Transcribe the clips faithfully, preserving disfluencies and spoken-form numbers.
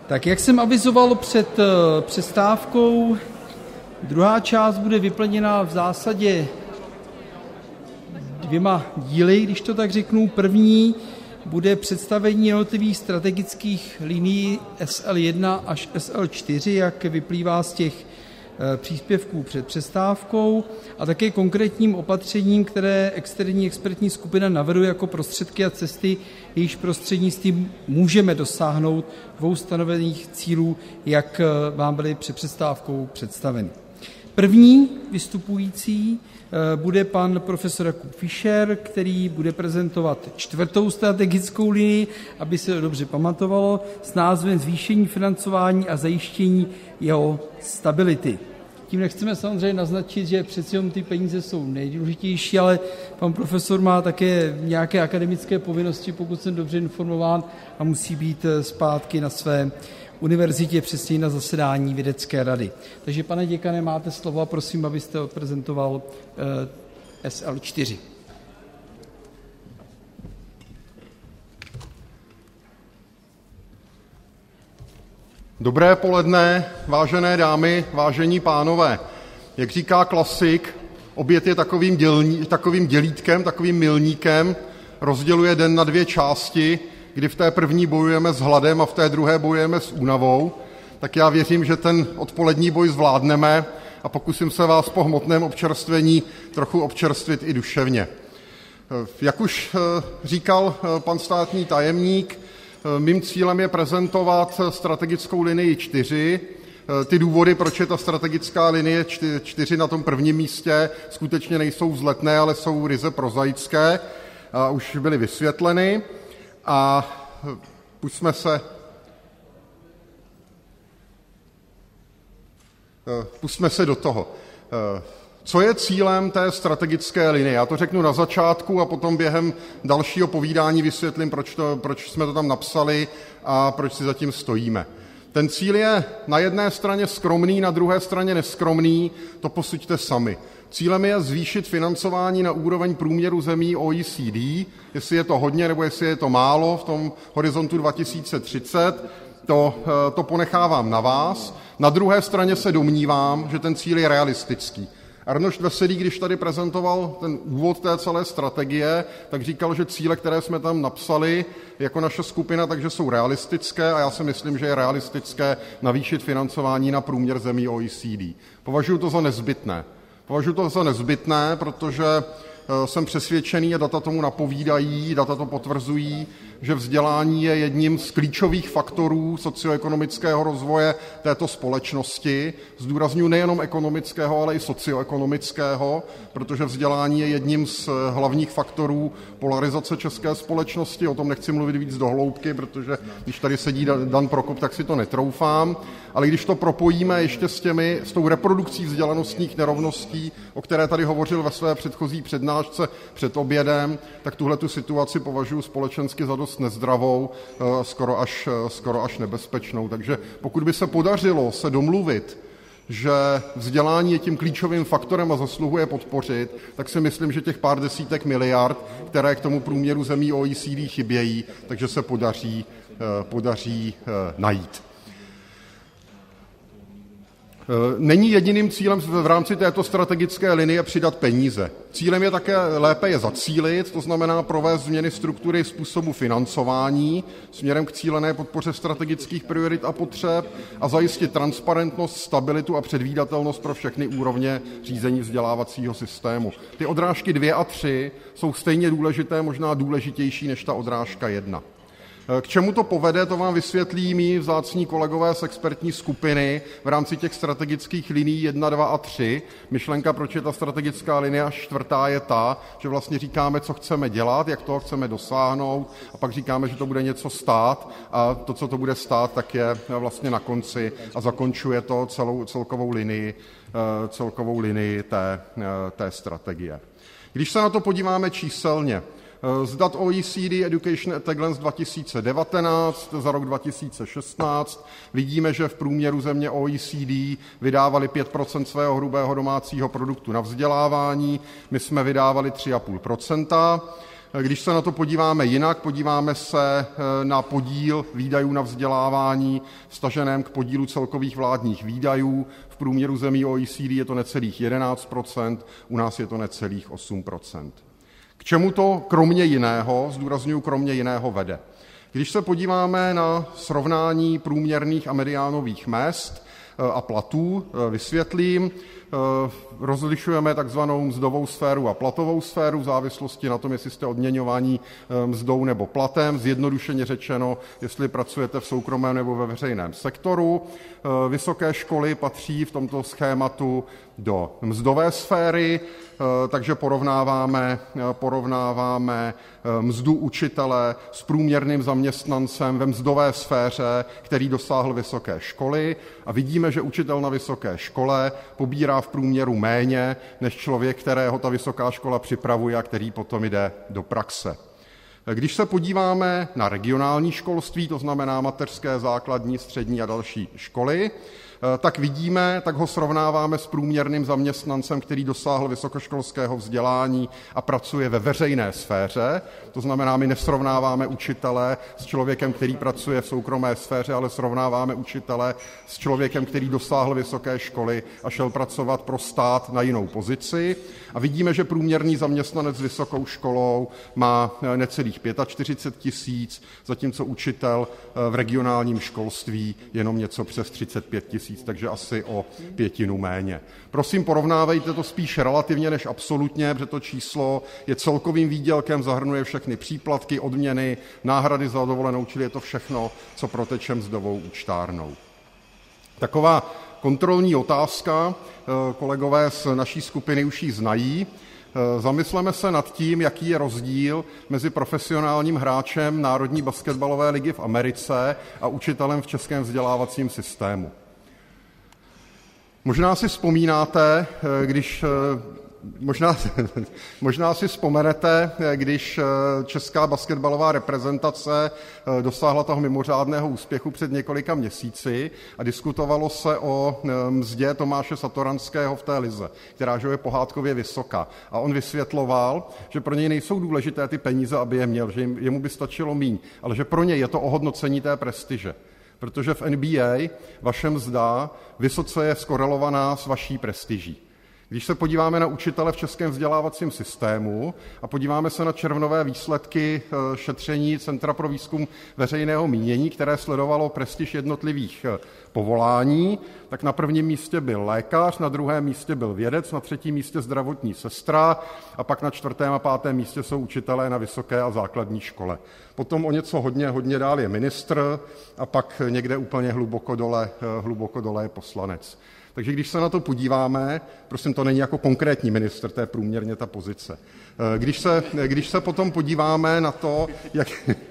Tak jak jsem avizoval před přestávkou, druhá část bude vyplněna v zásadě dvěma díly, když to tak řeknu. První bude představení jednotlivých strategických linií S L jedna až S L čtyři, jak vyplývá z těch příspěvků před přestávkou, a také konkrétním opatřením, které externí expertní skupina navrhuje jako prostředky a cesty, jejichž prostřednictvím můžeme dosáhnout dvou stanovených cílů, jak vám byly před přestávkou představeny. První vystupující bude pan profesor Jakub Fischer, který bude prezentovat čtvrtou strategickou linii, aby se dobře pamatovalo, s názvem Zvýšení financování a zajištění jeho stability. Tím nechceme samozřejmě naznačit, že přeci jenom ty peníze jsou nejdůležitější, ale pan profesor má také nějaké akademické povinnosti, pokud jsem dobře informován, a musí být zpátky na své univerzitě, přesně na zasedání vědecké rady. Takže, pane děkane, máte slovo a prosím, abyste odprezentoval S L čtyři. Dobré poledne, vážené dámy, vážení pánové. Jak říká klasik, oběd je takovým, dělní, takovým dělítkem, takovým milníkem, rozděluje den na dvě části, kdy v té první bojujeme s hladem a v té druhé bojujeme s únavou. Tak já věřím, že ten odpolední boj zvládneme a pokusím se vás po hmotném občerstvení trochu občerstvit i duševně. Jak už říkal pan státní tajemník, mým cílem je prezentovat strategickou linii čtyři. Ty důvody, proč je ta strategická linie čtyři na tom prvním místě, skutečně nejsou vzletné, ale jsou ryze prozaické a už byly vysvětleny. A pusťme se, pusťme se do toho. Co je cílem té strategické linie? Já to řeknu na začátku a potom během dalšího povídání vysvětlím, proč, to, proč jsme to tam napsali a proč si za tím stojíme. Ten cíl je na jedné straně skromný, na druhé straně neskromný, to posuďte sami. Cílem je zvýšit financování na úroveň průměru zemí O E C D, jestli je to hodně nebo jestli je to málo v tom horizontu dva tisíce třicet, to, to ponechávám na vás. Na druhé straně se domnívám, že ten cíl je realistický. Arnošt Veselý, když tady prezentoval ten úvod té celé strategie, tak říkal, že cíle, které jsme tam napsali jako naše skupina, takže jsou realistické a já si myslím, že je realistické navýšit financování na průměr zemí O E C D. Považuji to za nezbytné. Považuji to za nezbytné, protože jsem přesvědčený a data tomu napovídají, data to potvrzují, že vzdělání je jedním z klíčových faktorů socioekonomického rozvoje této společnosti. Zdůrazňuji nejenom ekonomického, ale i socioekonomického, protože vzdělání je jedním z hlavních faktorů polarizace české společnosti. O tom nechci mluvit víc do hloubky, protože když tady sedí Dan Prokop, tak si to netroufám. Ale když to propojíme ještě s, těmi, s tou reprodukcí vzdělanostních nerovností, o které tady hovořil ve své předchozí přednášce před obědem, tak tuhle tu situaci považuji společensky za dost nezdravou, skoro až, skoro až nebezpečnou. Takže pokud by se podařilo se domluvit, že vzdělání je tím klíčovým faktorem a zasluhuje podpořit, tak si myslím, že těch pár desítek miliard, které k tomu průměru zemí O E C D chybějí, takže se podaří, podaří najít. Není jediným cílem v rámci této strategické linie přidat peníze. Cílem je také lépe je zacílit, to znamená provést změny struktury způsobu financování směrem k cílené podpoře strategických priorit a potřeb a zajistit transparentnost, stabilitu a předvídatelnost pro všechny úrovně řízení vzdělávacího systému. Ty odrážky dvě a tři jsou stejně důležité, možná důležitější než ta odrážka jedna. K čemu to povede, to vám vysvětlí mí vzácní kolegové z expertní skupiny v rámci těch strategických linií jedna, dva a tři. Myšlenka, proč je ta strategická linie čtvrtá, je ta, že vlastně říkáme, co chceme dělat, jak toho chceme dosáhnout a pak říkáme, že to bude něco stát a to, co to bude stát, tak je vlastně na konci a zakončuje to celou celkovou linii, celkovou linii té, té strategie. Když se na to podíváme číselně, z dat O E C D Education at a Glance dva tisíce devatenáct za rok dva tisíce šestnáct vidíme, že v průměru země O E C D vydávali pět procent svého hrubého domácího produktu na vzdělávání, my jsme vydávali tři celá pět procenta. Když se na to podíváme jinak, podíváme se na podíl výdajů na vzdělávání vztaženém k podílu celkových vládních výdajů. V průměru zemí O E C D je to necelých jedenáct procent, u nás je to necelých osm procent. K čemu to kromě jiného, zdůrazňuji kromě jiného, vede? Když se podíváme na srovnání průměrných a mediánových mezd a platů, vysvětlím. Rozlišujeme takzvanou mzdovou sféru a platovou sféru v závislosti na tom, jestli jste odměňovaní mzdou nebo platem. Zjednodušeně řečeno, jestli pracujete v soukromém nebo ve veřejném sektoru. Vysoké školy patří v tomto schématu do mzdové sféry, takže porovnáváme, porovnáváme mzdu učitele s průměrným zaměstnancem ve mzdové sféře, který dosáhl vysoké školy, a vidíme, že učitel na vysoké škole pobírá v průměru méně než člověk, kterého ta vysoká škola připravuje a který potom jde do praxe. Když se podíváme na regionální školství, to znamená mateřské, základní, střední a další školy, tak vidíme, tak ho srovnáváme s průměrným zaměstnancem, který dosáhl vysokoškolského vzdělání a pracuje ve veřejné sféře. To znamená, my nesrovnáváme učitele s člověkem, který pracuje v soukromé sféře, ale srovnáváme učitele s člověkem, který dosáhl vysoké školy a šel pracovat pro stát na jinou pozici. A vidíme, že průměrný zaměstnanec s vysokou školou má necelých čtyřicet pět tisíc, zatímco učitel v regionálním školství jenom něco přes třicet pět tisíc, takže asi o pětinu méně. Prosím, porovnávejte to spíš relativně než absolutně, protože to číslo je celkovým výdělkem, zahrnuje všechny příplatky, odměny, náhrady za dovolenou, čili je to všechno, co proteče mzdovou účtárnou. Taková kontrolní otázka, kolegové z naší skupiny už ji znají. Zamysleme se nad tím, jaký je rozdíl mezi profesionálním hráčem Národní basketbalové ligy v Americe a učitelem v českém vzdělávacím systému. Možná si vzpomínáte, když Možná, možná si vzpomenete, když česká basketbalová reprezentace dosáhla toho mimořádného úspěchu před několika měsíci a diskutovalo se o mzdě Tomáše Satoranského v té lize, která že je pohádkově vysoká. A on vysvětloval, že pro něj nejsou důležité ty peníze, aby je měl, že jemu by stačilo míň, ale že pro něj je to ohodnocení té prestiže. Protože v N B A vaše mzda vysoce je skorelovaná s vaší prestiží. Když se podíváme na učitele v českém vzdělávacím systému a podíváme se na červnové výsledky šetření Centra pro výzkum veřejného mínění, které sledovalo prestiž jednotlivých povolání, tak na prvním místě byl lékař, na druhém místě byl vědec, na třetím místě zdravotní sestra a pak na čtvrtém a pátém místě jsou učitelé na vysoké a základní škole. Potom o něco hodně, hodně dál je ministr a pak někde úplně hluboko dole, hluboko dole je poslanec. Takže když se na to podíváme, prosím, to není jako konkrétní ministr, to je průměrně ta pozice. Když se, když se potom podíváme na to, jak...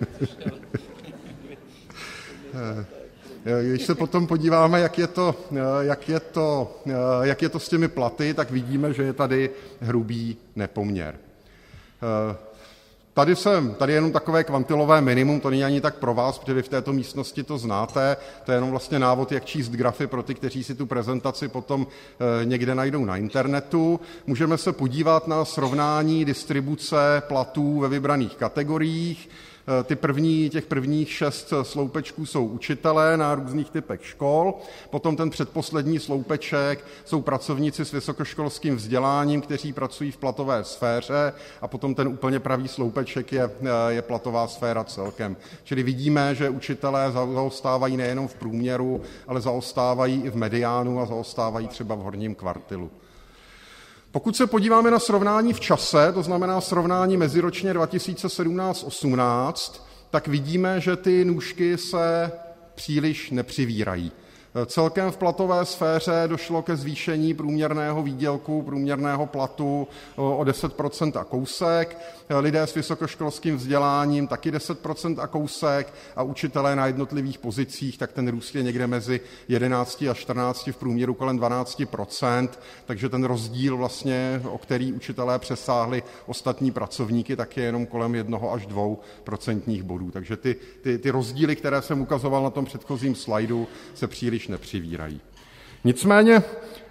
Když se potom podíváme, jak je to, jak je to, jak je to s těmi platy, tak vidíme, že je tady hrubý nepoměr. Tady, jsem, tady je jenom takové kvantilové minimum, to není ani tak pro vás, protože vy v této místnosti to znáte, to je jenom vlastně návod, jak číst grafy pro ty, kteří si tu prezentaci potom e, někde najdou na internetu. Můžeme se podívat na srovnání distribuce platů ve vybraných kategoriích. Ty první, těch prvních šest sloupečků jsou učitelé na různých typech škol, potom ten předposlední sloupeček jsou pracovníci s vysokoškolským vzděláním, kteří pracují v platové sféře, a potom ten úplně pravý sloupeček je, je platová sféra celkem. Čili vidíme, že učitelé zaostávají nejenom v průměru, ale zaostávají i v mediánu a zaostávají třeba v horním kvartilu. Pokud se podíváme na srovnání v čase, to znamená srovnání meziročně dva tisíce sedmnáct osmnáct, tak vidíme, že ty nůžky se příliš nepřivírají. Celkem v platové sféře došlo ke zvýšení průměrného výdělku, průměrného platu o deset procent a kousek, lidé s vysokoškolským vzděláním taky deset procent a kousek a učitelé na jednotlivých pozicích, tak ten růst je někde mezi jedenáct a čtrnáct, v průměru kolem dvanáct procent, takže ten rozdíl vlastně, o který učitelé přesáhli ostatní pracovníky, tak je jenom kolem jednoho až dvou procentních bodů. Takže ty, ty, ty rozdíly, které jsem ukazoval na tom předchozím slajdu, se příliš nepřivírají. Nicméně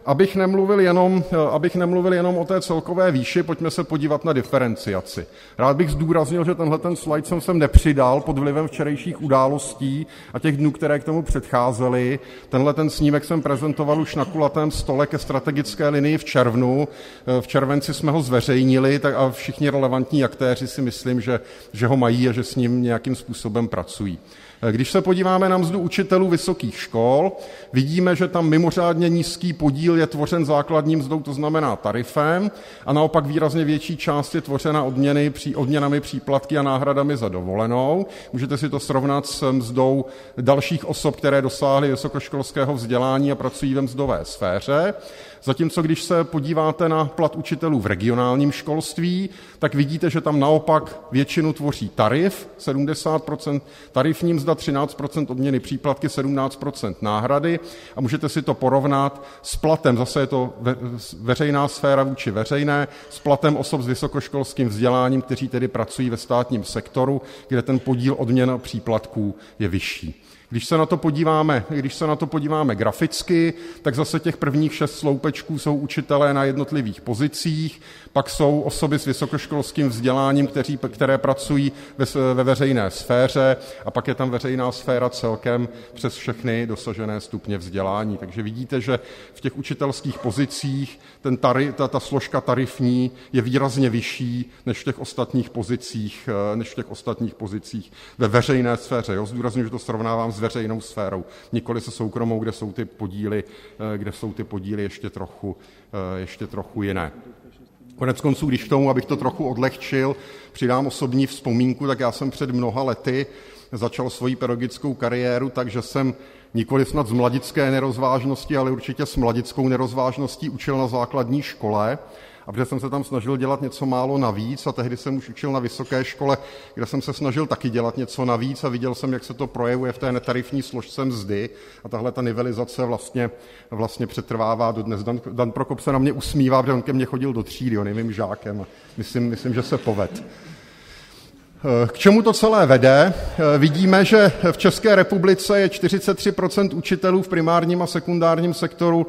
Abych nemluvil jenom, abych nemluvil jenom o té celkové výši, pojďme se podívat na diferenciaci. Rád bych zdůraznil, že tenhle ten slide jsem sem nepřidal pod vlivem včerejších událostí a těch dnů, které k tomu předcházely. Tenhle ten snímek jsem prezentoval už na kulatém stole ke strategické linii v červnu. V červenci jsme ho zveřejnili tak a všichni relevantní aktéři si myslím, že, že ho mají a že s ním nějakým způsobem pracují. Když se podíváme na mzdu učitelů vysokých škol, vidíme, že tam mimořádně nízký podíl je tvořen základní mzdou, to znamená tarifem, a naopak výrazně větší část je tvořena odměny, odměnami, příplatky a náhradami za dovolenou. Můžete si to srovnat s mzdou dalších osob, které dosáhly vysokoškolského vzdělání a pracují ve mzdové sféře. Zatímco když se podíváte na plat učitelů v regionálním školství, tak vidíte, že tam naopak většinu tvoří tarif, sedmdesát procent tarifní mzda, třináct procent odměny, příplatky, sedmnáct procent náhrady, a můžete si to porovnat s platem, zase je to ve, veřejná sféra vůči veřejné, s platem osob s vysokoškolským vzděláním, kteří tedy pracují ve státním sektoru, kde ten podíl odměn a příplatků je vyšší. Když se na to podíváme, když se na to podíváme graficky, tak zase těch prvních šest sloupečků jsou učitelé na jednotlivých pozicích, pak jsou osoby s vysokoškolským vzděláním, kteří, které pracují ve, ve veřejné sféře, a pak je tam veřejná sféra celkem přes všechny dosažené stupně vzdělání. Takže vidíte, že v těch učitelských pozicích ten tari, ta, ta složka tarifní je výrazně vyšší než v těch ostatních pozicích, než v těch ostatních pozicích ve veřejné sféře. Jo? Zdůrazňuji, že to srovnávám s veřejnou sférou, nikoli se soukromou, kde jsou ty podíly, kde jsou ty podíly ještě trochu, ještě trochu jiné. Konec konců, když k tomu, abych to trochu odlehčil, přidám osobní vzpomínku, tak já jsem před mnoha lety začal svoji pedagogickou kariéru, takže jsem nikoli snad z mladické nerozvážnosti, ale určitě s mladickou nerozvážností učil na základní škole. A protože jsem se tam snažil dělat něco málo navíc, a tehdy jsem už učil na vysoké škole, kde jsem se snažil taky dělat něco navíc, a viděl jsem, jak se to projevuje v té netarifní složce mzdy, a tahle ta nivelizace vlastně, vlastně přetrvává dodnes. Dan, Dan Prokop se na mě usmívá, protože on ke mně chodil do třídy, on je mým žákem, a myslím, myslím, že se poved. K čemu to celé vede? Vidíme, že v České republice je čtyřicet tři procent učitelů v primárním a sekundárním sektoru,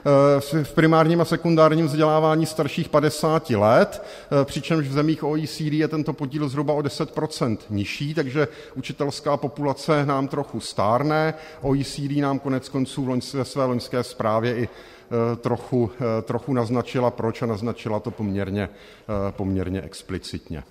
v primárním a sekundárním vzdělávání starších padesáti let, přičemž v zemích O E C D je tento podíl zhruba o deset procent nižší, takže učitelská populace nám trochu stárne. O E C D nám konec konců ve své loňské zprávě i trochu, trochu naznačila, proč, a naznačila to poměrně, poměrně explicitně.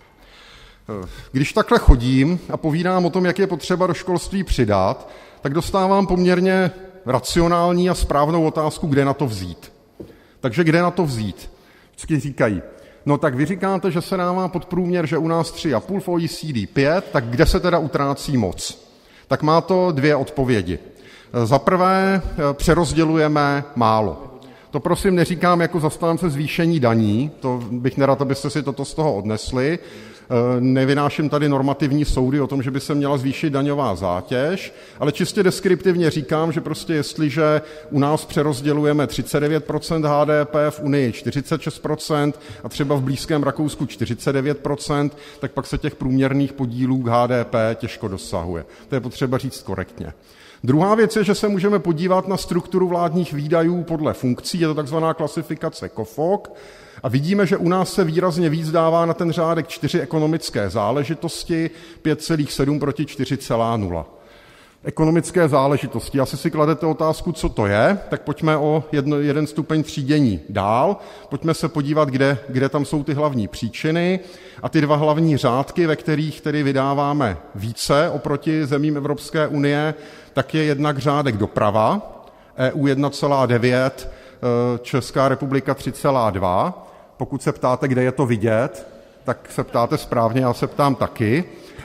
Když takhle chodím a povídám o tom, jak je potřeba do školství přidat, tak dostávám poměrně racionální a správnou otázku, kde na to vzít. Takže kde na to vzít? Vždycky říkají, no tak vy říkáte, že se dává podprůměr, že u nás tři a půl, v O E C D pět, tak kde se teda utrácí moc? Tak má to dvě odpovědi. Za prvé, přerozdělujeme málo. To prosím neříkám jako zastánce zvýšení daní, to bych nerad, abyste si toto z toho odnesli. Nevynáším tady normativní soudy o tom, že by se měla zvýšit daňová zátěž, ale čistě deskriptivně říkám, že prostě jestliže u nás přerozdělujeme třicet devět procent H D P, v Unii čtyřicet šest procent a třeba v blízkém Rakousku čtyřicet devět procent, tak pak se těch průměrných podílů k H D P těžko dosahuje. To je potřeba říct korektně. Druhá věc je, že se můžeme podívat na strukturu vládních výdajů podle funkcí, je to takzvaná klasifikace K O F O K, a vidíme, že u nás se výrazně víc dává na ten řádek čtyři ekonomické záležitosti, pět celá sedm proti čtyři celá nula. Ekonomické záležitosti. Asi si kladete otázku, co to je, tak pojďme o jedno, jeden stupeň třídění dál. Pojďme se podívat, kde, kde tam jsou ty hlavní příčiny. A ty dva hlavní řádky, ve kterých tedy vydáváme více oproti zemím Evropské unie, tak je jednak řádek doprava, E U jedna celá devět, Česká republika tři celá dva. Pokud se ptáte, kde je to vidět, tak se ptáte správně, já se ptám taky.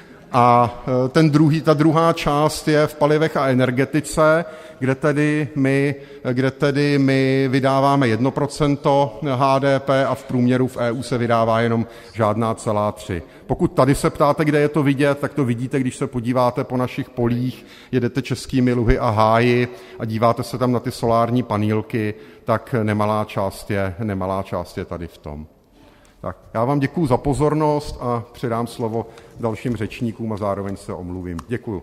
A ten druhý, ta druhá část je v palivech a energetice, kde tedy my, kde tedy my vydáváme jedno procento H D P a v průměru v E U se vydává jenom žádná celá tři. Pokud tady se ptáte, kde je to vidět, tak to vidíte, když se podíváte po našich polích, jedete českými luhy a háji a díváte se tam na ty solární panílky, tak nemalá část je, nemalá část je tady v tom. Tak, já vám děkuju za pozornost a předám slovo dalším řečníkům a zároveň se omluvím. Děkuju.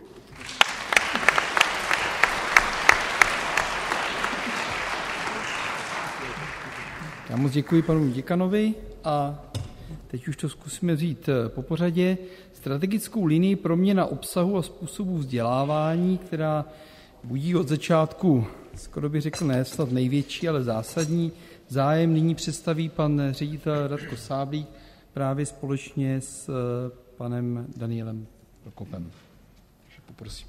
Já moc děkuji panu děkanovi a teď už to zkusíme říct po pořadě. Strategickou linii proměna obsahu a způsobu vzdělávání, která budí od začátku, skoro bych řekl, ne snad největší, ale zásadní zájem, nyní představí pan ředitel Radko Sáblík právě společně s panem Danielem Prokopem. Takže poprosím.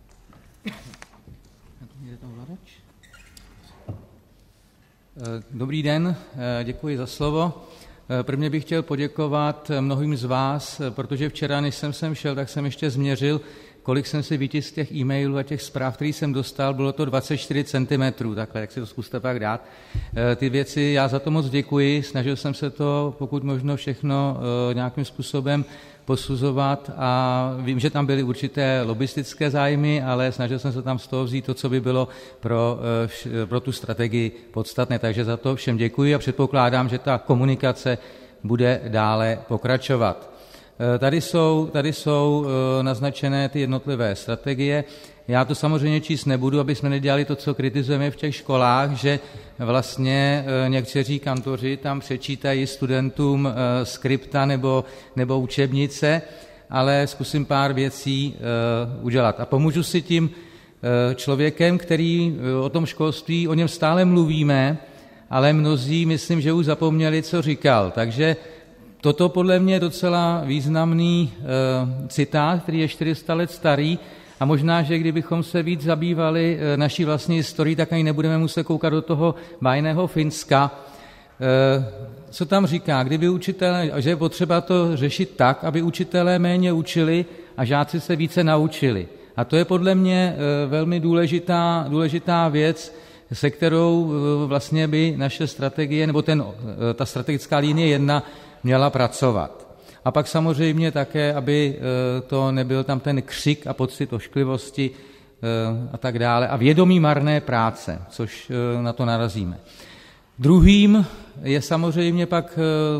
Dobrý den, děkuji za slovo. Prvně bych chtěl poděkovat mnohým z vás, protože včera, než jsem sem šel, tak jsem ještě změřil, kolik jsem si vytiskl z těch e-mailů a těch zpráv, které jsem dostal, bylo to dvacet čtyři centimetrů, takhle, jak si to zkuste pak dát. Ty věci, já za to moc děkuji, snažil jsem se to pokud možno všechno nějakým způsobem posuzovat a vím, že tam byly určité lobistické zájmy, ale snažil jsem se tam z toho vzít to, co by bylo pro, pro tu strategii podstatné, takže za to všem děkuji a předpokládám, že ta komunikace bude dále pokračovat. Tady jsou, tady jsou naznačené ty jednotlivé strategie. Já to samozřejmě číst nebudu, aby jsme nedělali to, co kritizujeme v těch školách, že vlastně někteří kantoři tam přečítají studentům skripta nebo, nebo učebnice, ale zkusím pár věcí udělat. A pomůžu si tím člověkem, který o tom školství, o něm stále mluvíme, ale mnozí, myslím, že už zapomněli, co říkal. Takže toto podle mě je docela významný e, citát, který je čtyři sta let starý a možná, že kdybychom se víc zabývali e, naší vlastní historií, tak ani nebudeme muset koukat do toho bájného Finska. E, co tam říká? Kdyby učitelé, že je potřeba to řešit tak, aby učitelé méně učili a žáci se více naučili. A to je podle mě e, velmi důležitá, důležitá věc, se kterou e, vlastně by naše strategie, nebo ten, e, ta strategická linie jedna měla pracovat. A pak samozřejmě také, aby to nebyl tam ten křik a pocit ošklivosti a tak dále. A vědomí marné práce, což na to narazíme. Druhým je samozřejmě pak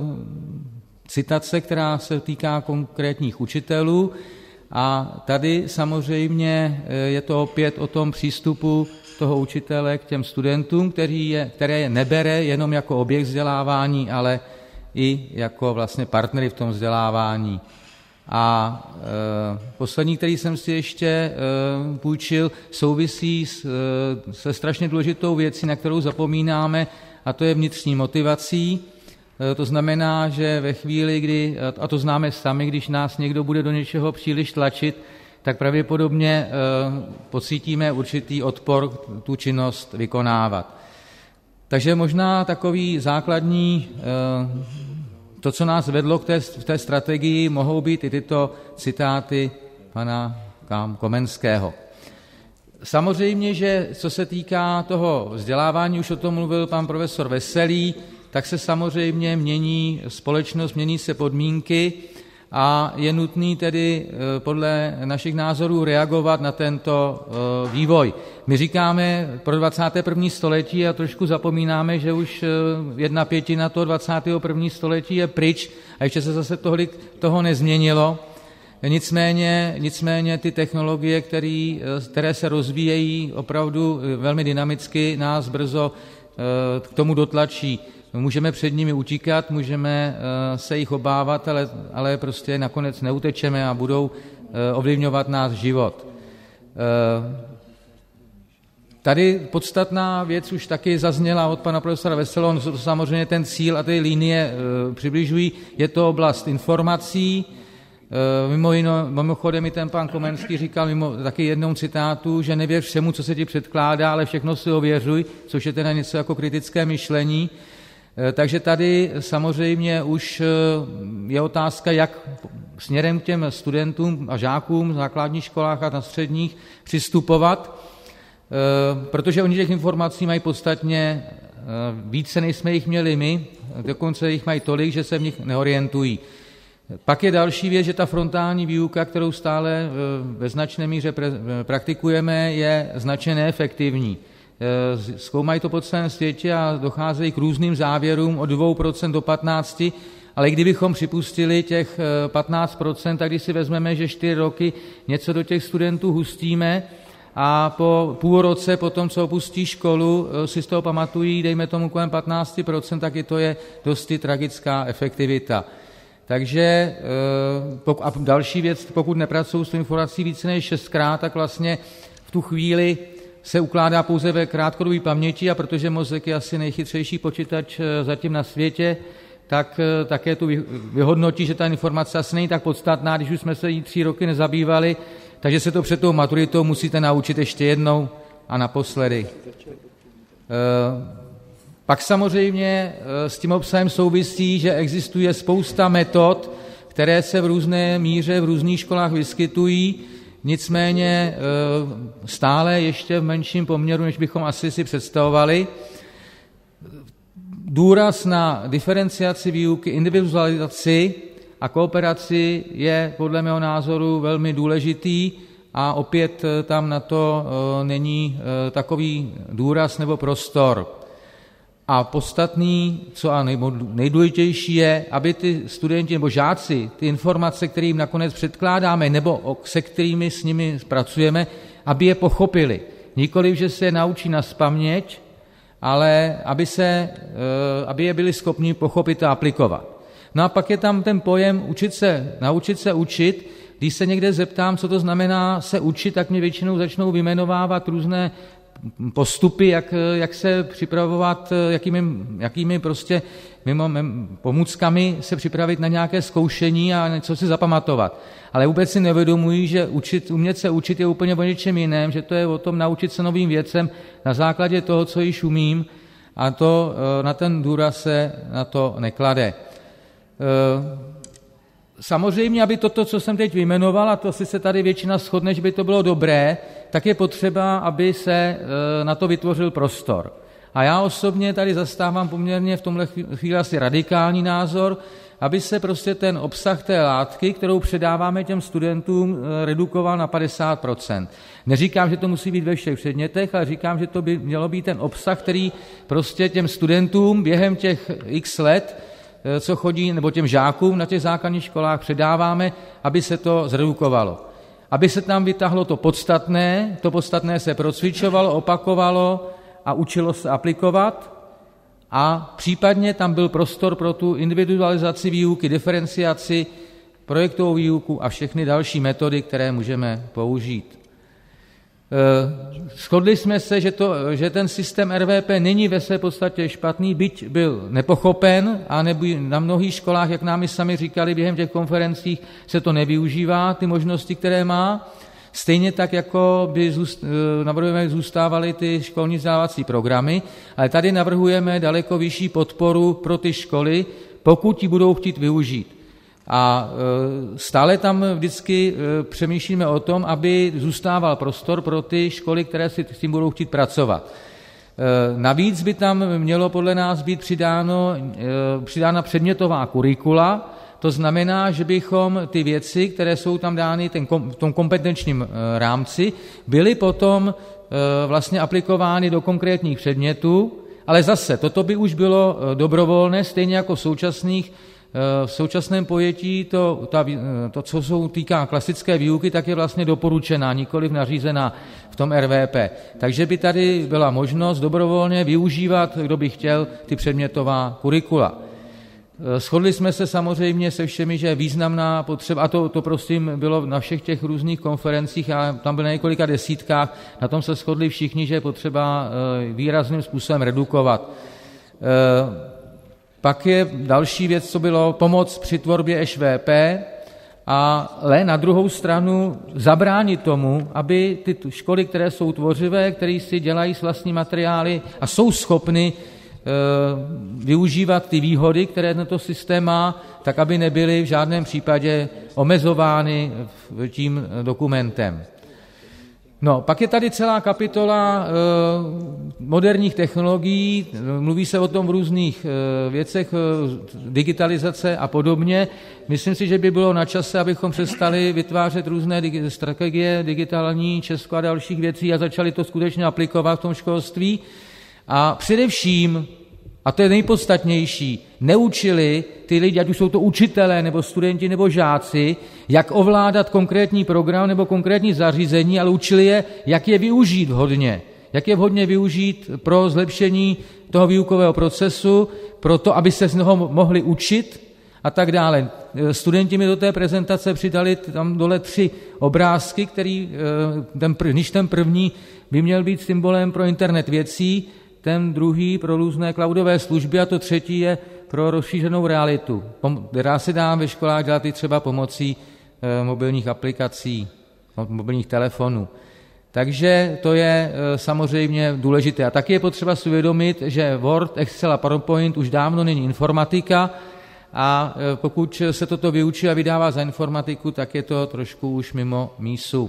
citace, která se týká konkrétních učitelů. A tady samozřejmě je to opět o tom přístupu toho učitele k těm studentům, který je, které je nebere jenom jako objekt vzdělávání, ale i jako vlastně partnery v tom vzdělávání. A e, poslední, který jsem si ještě e, půjčil, souvisí s, e, se strašně důležitou věcí, na kterou zapomínáme, a to je vnitřní motivací. E, to znamená, že ve chvíli, kdy, a to známe sami, když nás někdo bude do něčeho příliš tlačit, tak pravděpodobně e, pocítíme určitý odpor tu činnost vykonávat. Takže možná takový základní, to, co nás vedlo k té, v té strategii, mohou být i tyto citáty pana Komenského. Samozřejmě, že co se týká toho vzdělávání, už o tom mluvil pan profesor Veselý, tak se samozřejmě mění společnost, mění se podmínky a je nutný tedy podle našich názorů reagovat na tento vývoj. My říkáme pro dvacáté první století a trošku zapomínáme, že už jedna pětina toho dvacátého prvního století je pryč a ještě se zase tolik toho nezměnilo. Nicméně, nicméně ty technologie, který, které se rozvíjejí opravdu velmi dynamicky, nás brzo k tomu dotlačí. Můžeme před nimi utíkat, můžeme se jich obávat, ale, ale prostě nakonec neutečeme a budou ovlivňovat náš život. Tady podstatná věc už taky zazněla od pana profesora Veselého, to samozřejmě ten cíl a ty linie přibližují, je to oblast informací. Mimo jiné, mimochodem i ten pan Komenský říkal mimo taky jednou citátu, že nevěř všemu, co se ti předkládá, ale všechno si ověřuj, což je teda něco jako kritické myšlení. Takže tady samozřejmě už je otázka, jak směrem k těm studentům a žákům v základních školách a na středních přistupovat, protože oni těch informací mají podstatně více, než jsme jich měli my, dokonce jich mají tolik, že se v nich neorientují. Pak je další věc, že ta frontální výuka, kterou stále ve značné míře praktikujeme, je značně neefektivní. Zkoumají to po celém světě a docházejí k různým závěrům od dvou procent do patnácti procent, ale kdybychom připustili těch patnáct procent, tak když si vezmeme, že čtyři roky něco do těch studentů hustíme a po půl roce, po tom, co opustí školu, si z toho pamatují, dejme tomu kolem patnáct procent, taky to je dosti tragická efektivita. Takže a další věc, pokud nepracují s informací více než šestkrát, tak vlastně v tu chvíli se ukládá pouze ve krátkodobé paměti a protože mozek je asi nejchytřejší počítač zatím na světě, tak také tu vyhodnotí, že ta informace asi není tak podstatná, když už jsme se jí tři roky nezabývali, takže se to před tou maturitou musíte naučit ještě jednou a naposledy. Pak samozřejmě s tím obsahem souvisí, že existuje spousta metod, které se v různé míře v různých školách vyskytují, nicméně stále ještě v menším poměru, než bychom asi si představovali. Důraz na diferenciaci výuky, individualizaci a kooperaci je podle mého názoru velmi důležitý a opět tam na to není takový důraz nebo prostor. A podstatný, co a nejdůležitější je, aby ty studenti nebo žáci ty informace, které jim nakonec předkládáme nebo se kterými s nimi pracujeme, aby je pochopili. Nikoliv, že se je naučí nazpaměť, ale aby, se, aby je byli schopni pochopit a aplikovat. No a pak je tam ten pojem učit se, naučit se učit. Když se někde zeptám, co to znamená se učit, tak mě většinou začnou vyjmenovávat různé postupy, jak, jak se připravovat, jakými, jakými prostě mimo pomůckami se připravit na nějaké zkoušení a něco si zapamatovat. Ale vůbec si nevědomují, že učit, umět se učit je úplně o něčem jiném, že to je o tom naučit se novým věcem na základě toho, co již umím, a to na ten důraz se na to neklade. Samozřejmě, aby toto, co jsem teď vyjmenoval, a to si se tady většina shodne, že by to bylo dobré, tak je potřeba, aby se na to vytvořil prostor. A já osobně tady zastávám poměrně v tomhle chvíli asi radikální názor, aby se prostě ten obsah té látky, kterou předáváme těm studentům, redukoval na padesát procent. Neříkám, že to musí být ve všech předmětech, ale říkám, že to by mělo být ten obsah, který prostě těm studentům během těch x let, co chodí, nebo těm žákům na těch základních školách předáváme, aby se to zredukovalo. Aby se tam vytáhlo to podstatné, to podstatné se procvičovalo, opakovalo a učilo se aplikovat a případně tam byl prostor pro tu individualizaci výuky, diferenciaci, projektovou výuku a všechny další metody, které můžeme použít. Shodli jsme se, že, to, že ten systém R V P není ve své podstatě špatný, byť byl nepochopen a nebo na mnohých školách, jak nám i sami říkali během těch konferencích, se to nevyužívá, ty možnosti, které má. Stejně tak, jako by zůst, navrhujeme, zůstávaly ty školní vzdělávací programy, ale tady navrhujeme daleko vyšší podporu pro ty školy, pokud ji budou chtít využít. A stále tam vždycky přemýšlíme o tom, aby zůstával prostor pro ty školy, které si s tím budou chtít pracovat. Navíc by tam mělo podle nás být přidáno, přidána předmětová kurikula, to znamená, že bychom ty věci, které jsou tam dány ten, v tom kompetenčním rámci, byly potom vlastně aplikovány do konkrétních předmětů, ale zase toto by už bylo dobrovolné, stejně jako v současných v současném pojetí to, ta, to, co se týká klasické výuky, tak je vlastně doporučená, nikoliv nařízená v tom R V P. Takže by tady byla možnost dobrovolně využívat, kdo by chtěl, ty předmětová kurikula. Shodli jsme se samozřejmě se všemi, že je významná potřeba, a to, to prosím bylo na všech těch různých konferencích, a tam bylo na několika desítkách, na tom se shodli všichni, že je potřeba výrazným způsobem redukovat. Pak je další věc, co bylo pomoc při tvorbě Š V P, ale na druhou stranu zabránit tomu, aby ty školy, které jsou tvořivé, které si dělají s vlastní materiály a jsou schopny využívat ty výhody, které tento systém má, tak aby nebyly v žádném případě omezovány tím dokumentem. No, pak je tady celá kapitola e, moderních technologií, mluví se o tom v různých e, věcech, e, digitalizace a podobně. Myslím si, že by bylo na čase, abychom přestali vytvářet různé digi- strategie digitální, Česko a dalších věcí a začali to skutečně aplikovat v tom školství. A především a to je nejpodstatnější, neučili ty lidi, ať už jsou to učitelé, nebo studenti, nebo žáci, jak ovládat konkrétní program nebo konkrétní zařízení, ale učili je, jak je využít vhodně. Jak je vhodně využít pro zlepšení toho výukového procesu, pro to, aby se z něho mohli učit a tak dále. Studenti mi do té prezentace přidali tam dole tři obrázky, který, ten, když ten první by měl být symbolem pro internet věcí, ten druhý pro různé cloudové služby a to třetí je pro rozšířenou realitu, která se dá ve školách dělat i třeba pomocí mobilních aplikací, mobilních telefonů. Takže to je samozřejmě důležité. A taky je potřeba si uvědomit, že Word, Excel a PowerPoint už dávno není informatika a pokud se toto vyučí a vydává za informatiku, tak je to trošku už mimo mísu.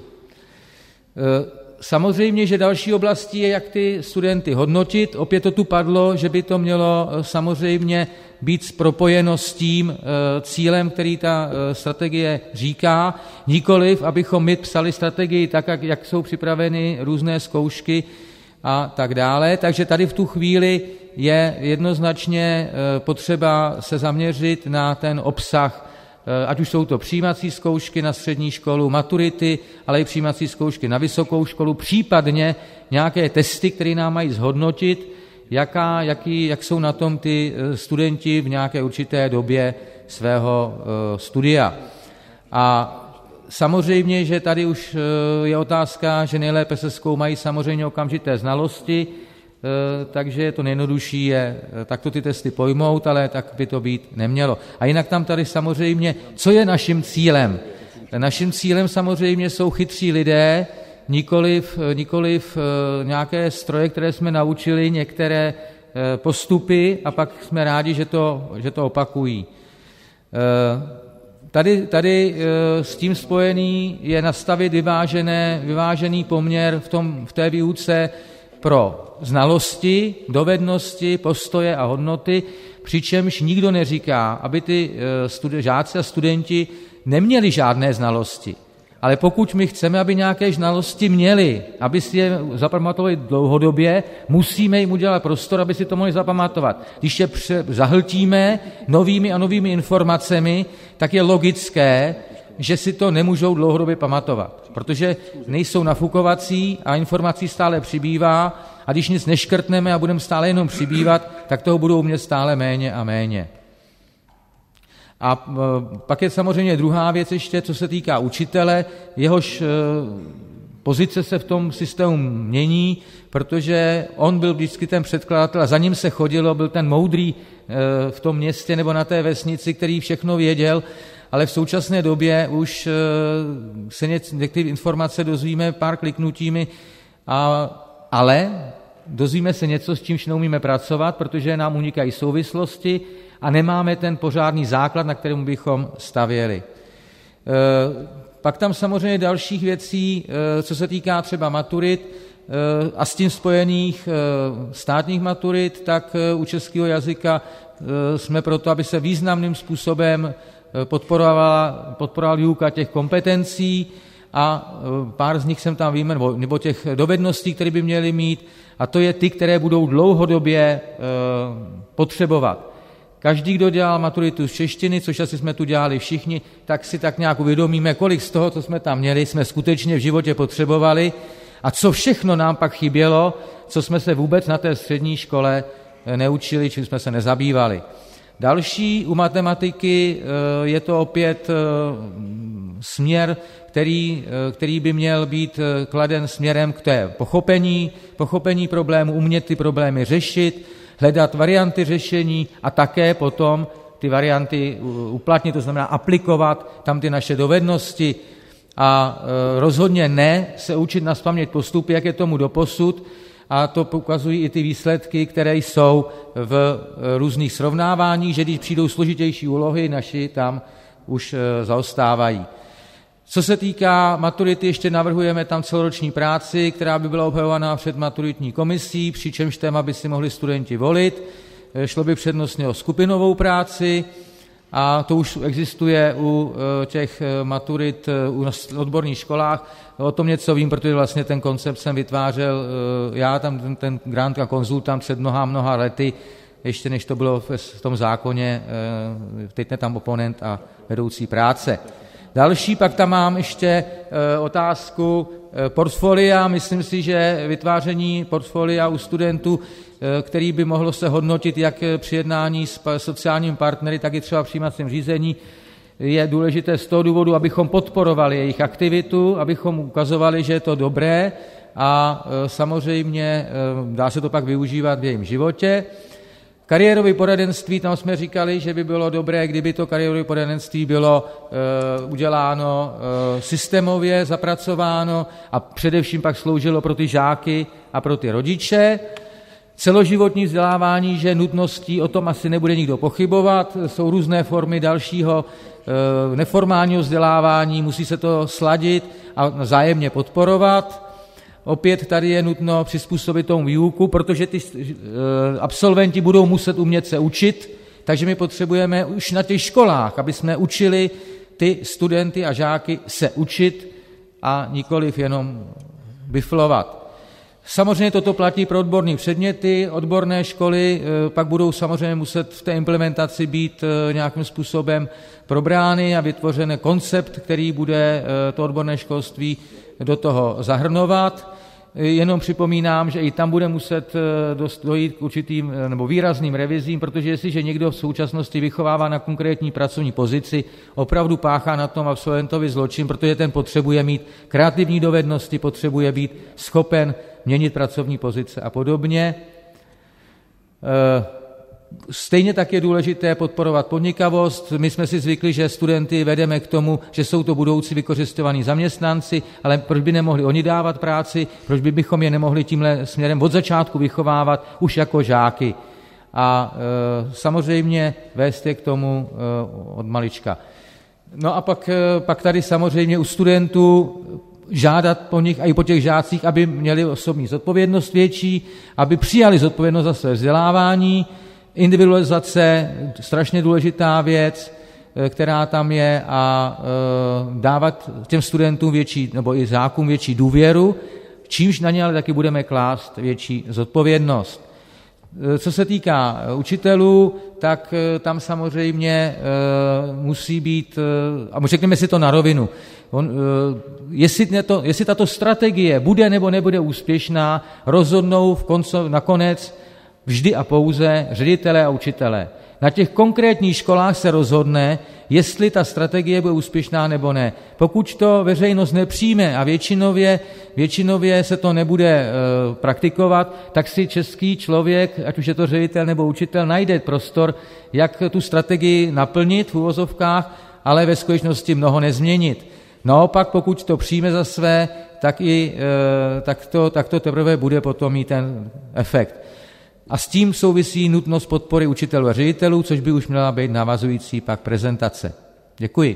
Samozřejmě, že další oblastí je, jak ty studenty hodnotit. Opět to tu padlo, že by to mělo samozřejmě být propojeno s tím cílem, který ta strategie říká. Nikoliv, abychom my psali strategii tak, jak jsou připraveny různé zkoušky a tak dále. Takže tady v tu chvíli je jednoznačně potřeba se zaměřit na ten obsah, ať už jsou to přijímací zkoušky na střední školu, maturity, ale i přijímací zkoušky na vysokou školu, případně nějaké testy, které nám mají zhodnotit, jaká, jaký, jak jsou na tom ty studenti v nějaké určité době svého studia. A samozřejmě, že tady už je otázka, že nejlépe se zkoumají samozřejmě okamžité znalosti, takže to nejjednodušší je takto ty testy pojmout, ale tak by to být nemělo. A jinak tam tady samozřejmě, co je naším cílem? Naším cílem samozřejmě jsou chytří lidé, nikoliv, nikoliv nějaké stroje, které jsme naučili, některé postupy a pak jsme rádi, že to, že to opakují. Tady, tady s tím spojený je nastavit vyvážené, vyvážený poměr v, tom, v té výuce pro znalosti, dovednosti, postoje a hodnoty, přičemž nikdo neříká, aby ty studi- žáci a studenti neměli žádné znalosti. Ale pokud my chceme, aby nějaké znalosti měli, aby si je zapamatovali dlouhodobě, musíme jim udělat prostor, aby si to mohli zapamatovat. Když je pře- zahltíme novými a novými informacemi, tak je logické, že si to nemůžou dlouhodobě pamatovat, protože nejsou nafukovací a informací stále přibývá a když nic neškrtneme a budeme stále jenom přibývat, tak toho budou umět stále méně a méně. A pak je samozřejmě druhá věc ještě, co se týká učitele, jehož pozice se v tom systému mění, protože on byl vždycky ten předkladatel a za ním se chodilo, byl ten moudrý v tom městě nebo na té vesnici, který všechno věděl, ale v současné době už se některé informace dozvíme pár kliknutími, a, ale dozvíme se něco, s čímž neumíme pracovat, protože nám unikají souvislosti a nemáme ten pořádný základ, na kterém bychom stavěli. E, pak tam samozřejmě dalších věcí, e, co se týká třeba maturit e, a s tím spojených e, státních maturit, tak e, u českého jazyka e, jsme proto, aby se významným způsobem podporovala, podporovala výuka těch kompetencí a pár z nich jsem tam vyjmenoval, nebo těch dovedností, které by měly mít, a to je ty, které budou dlouhodobě e, potřebovat. Každý, kdo dělal maturitu z češtiny, což asi jsme tu dělali všichni, tak si tak nějak uvědomíme, kolik z toho, co jsme tam měli, jsme skutečně v životě potřebovali a co všechno nám pak chybělo, co jsme se vůbec na té střední škole neučili, čím jsme se nezabývali. Další u matematiky je to opět směr, který, který by měl být kladen směrem k té pochopení, pochopení problému, umět ty problémy řešit, hledat varianty řešení a také potom ty varianty uplatnit, to znamená aplikovat tam ty naše dovednosti a rozhodně ne se učit nazpaměť postupy, jak je tomu doposud, a to ukazují i ty výsledky, které jsou v různých srovnáváních, že když přijdou složitější úlohy, naši tam už zaostávají. Co se týká maturity, ještě navrhujeme tam celoroční práci, která by byla obhajovaná před maturitní komisí, přičemž téma by si mohli studenti volit. Šlo by přednostně o skupinovou práci a to už existuje u těch maturit u odborných školách. O tom něco vím, protože vlastně ten koncept jsem vytvářel já, tam ten, ten grant a konzultant před mnoha, mnoha lety ještě než to bylo v tom zákoně, teď ne tam oponent a vedoucí práce. Další, pak tam mám ještě otázku portfolia. Myslím si, že vytváření portfolia u studentů, který by mohlo se hodnotit jak při jednání s sociálními partnery, tak i třeba v přijímacím řízení, je důležité z toho důvodu, abychom podporovali jejich aktivitu, abychom ukazovali, že je to dobré a samozřejmě dá se to pak využívat v jejím životě. Kariérové poradenství, tam jsme říkali, že by bylo dobré, kdyby to kariérové poradenství bylo e, uděláno e, systémově, zapracováno a především pak sloužilo pro ty žáky a pro ty rodiče. Celoživotní vzdělávání, že nutností, o tom asi nebude nikdo pochybovat, jsou různé formy dalšího e, neformálního vzdělávání, musí se to sladit a vzájemně podporovat. Opět tady je nutno přizpůsobit tomu výuku, protože ty absolventi budou muset umět se učit, takže my potřebujeme už na těch školách, aby jsme učili ty studenty a žáky se učit a nikoliv jenom biflovat. Samozřejmě toto platí pro odborné předměty, odborné školy pak budou samozřejmě muset v té implementaci být nějakým způsobem probrány a vytvořen koncept, který bude to odborné školství do toho zahrnovat. Jenom připomínám, že i tam bude muset dojít k určitým nebo výrazným revizím, protože jestliže někdo v současnosti vychovává na konkrétní pracovní pozici, opravdu páchá na tom absolventovi zločin, protože ten potřebuje mít kreativní dovednosti, potřebuje být schopen měnit pracovní pozice a podobně. Stejně tak je důležité podporovat podnikavost. My jsme si zvykli, že studenty vedeme k tomu, že jsou to budoucí vykořisťovaní zaměstnanci, ale proč by nemohli oni dávat práci, proč by bychom je nemohli tímhle směrem od začátku vychovávat už jako žáky. A e, samozřejmě vést je k tomu e, od malička. No a pak, e, pak tady samozřejmě u studentů žádat po nich a i po těch žácích, aby měli osobní zodpovědnost větší, aby přijali zodpovědnost za své vzdělávání. Individualizace, strašně důležitá věc, která tam je, a dávat těm studentům větší, nebo i žákům větší důvěru, čímž na ně ale taky budeme klást větší zodpovědnost. Co se týká učitelů, tak tam samozřejmě musí být, a řekněme si to na rovinu, on, jestli, to, jestli tato strategie bude nebo nebude úspěšná, rozhodnou v konco, nakonec vždy a pouze ředitelé a učitelé. Na těch konkrétních školách se rozhodne, jestli ta strategie bude úspěšná nebo ne. Pokud to veřejnost nepřijme a většinově, většinově se to nebude e, praktikovat, tak si český člověk, ať už je to ředitel nebo učitel, najde prostor, jak tu strategii naplnit v uvozovkách, ale ve skutečnosti mnoho nezměnit. Naopak, pokud to přijme za své, tak, i, e, tak, to, tak to teprve bude potom mít ten efekt. A s tím souvisí nutnost podpory učitelů a ředitelů, což by už měla být navazující pak prezentace. Děkuji.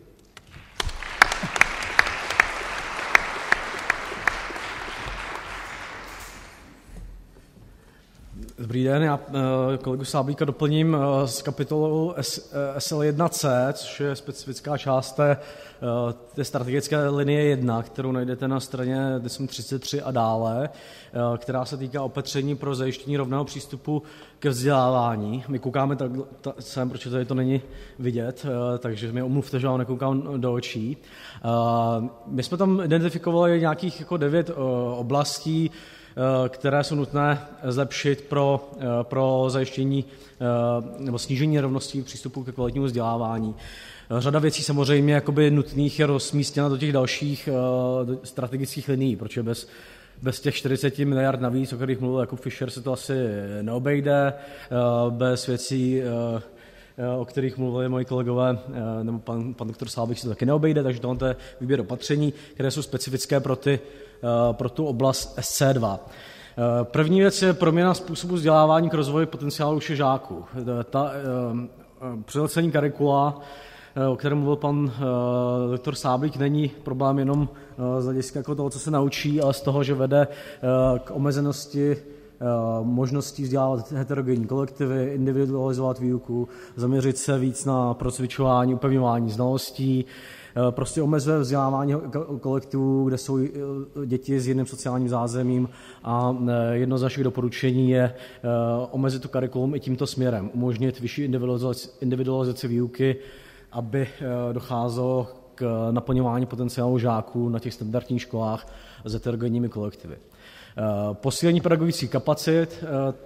Dobrý den, já kolegu Sáblíka doplním z kapitolu S L jedna C, což je specifická část té, té strategické linie jedna, kterou najdete na straně třicet tři a dále, která se týká opatření pro zajištění rovného přístupu ke vzdělávání. My koukáme tak, ta, sem, protože tady to není vidět, takže mi omluvte, že vám nekoukám do očí. My jsme tam identifikovali nějakých jako devět oblastí, které jsou nutné zlepšit pro, pro zajištění nebo snížení nerovností přístupu ke kvalitnímu vzdělávání. Řada věcí samozřejmě jakoby nutných je rozmístěna do těch dalších do strategických linií, protože bez, bez těch čtyřicet miliard navíc, o kterých mluvil Jakub Fischer, se to asi neobejde. Bez věcí, o kterých mluvili moji kolegové, nebo pan, pan doktor Sábik, se to taky neobejde, takže tohle je výběr opatření, které jsou specifické pro, ty, pro tu oblast S C dva. První věc je proměna způsobu vzdělávání k rozvoji potenciálu všech žáků. Ta přehlcení karikula, o kterém mluvil pan doktor Sáblík, není problém jenom z hlediska jako toho, co se naučí, ale z toho, že vede k omezenosti možností vzdělávat heterogenní kolektivy, individualizovat výuku, zaměřit se víc na procvičování, upevňování znalostí, prostě omezuje vzdělávání kolektivů, kde jsou děti s jiným sociálním zázemím a jedno z našich doporučení je omezit tu kurikulum i tímto směrem, umožnit vyšší individualizaci, individualizaci výuky, aby docházelo k naplňování potenciálu žáků na těch standardních školách s heterogenními kolektivy. Posílení pedagogických kapacit,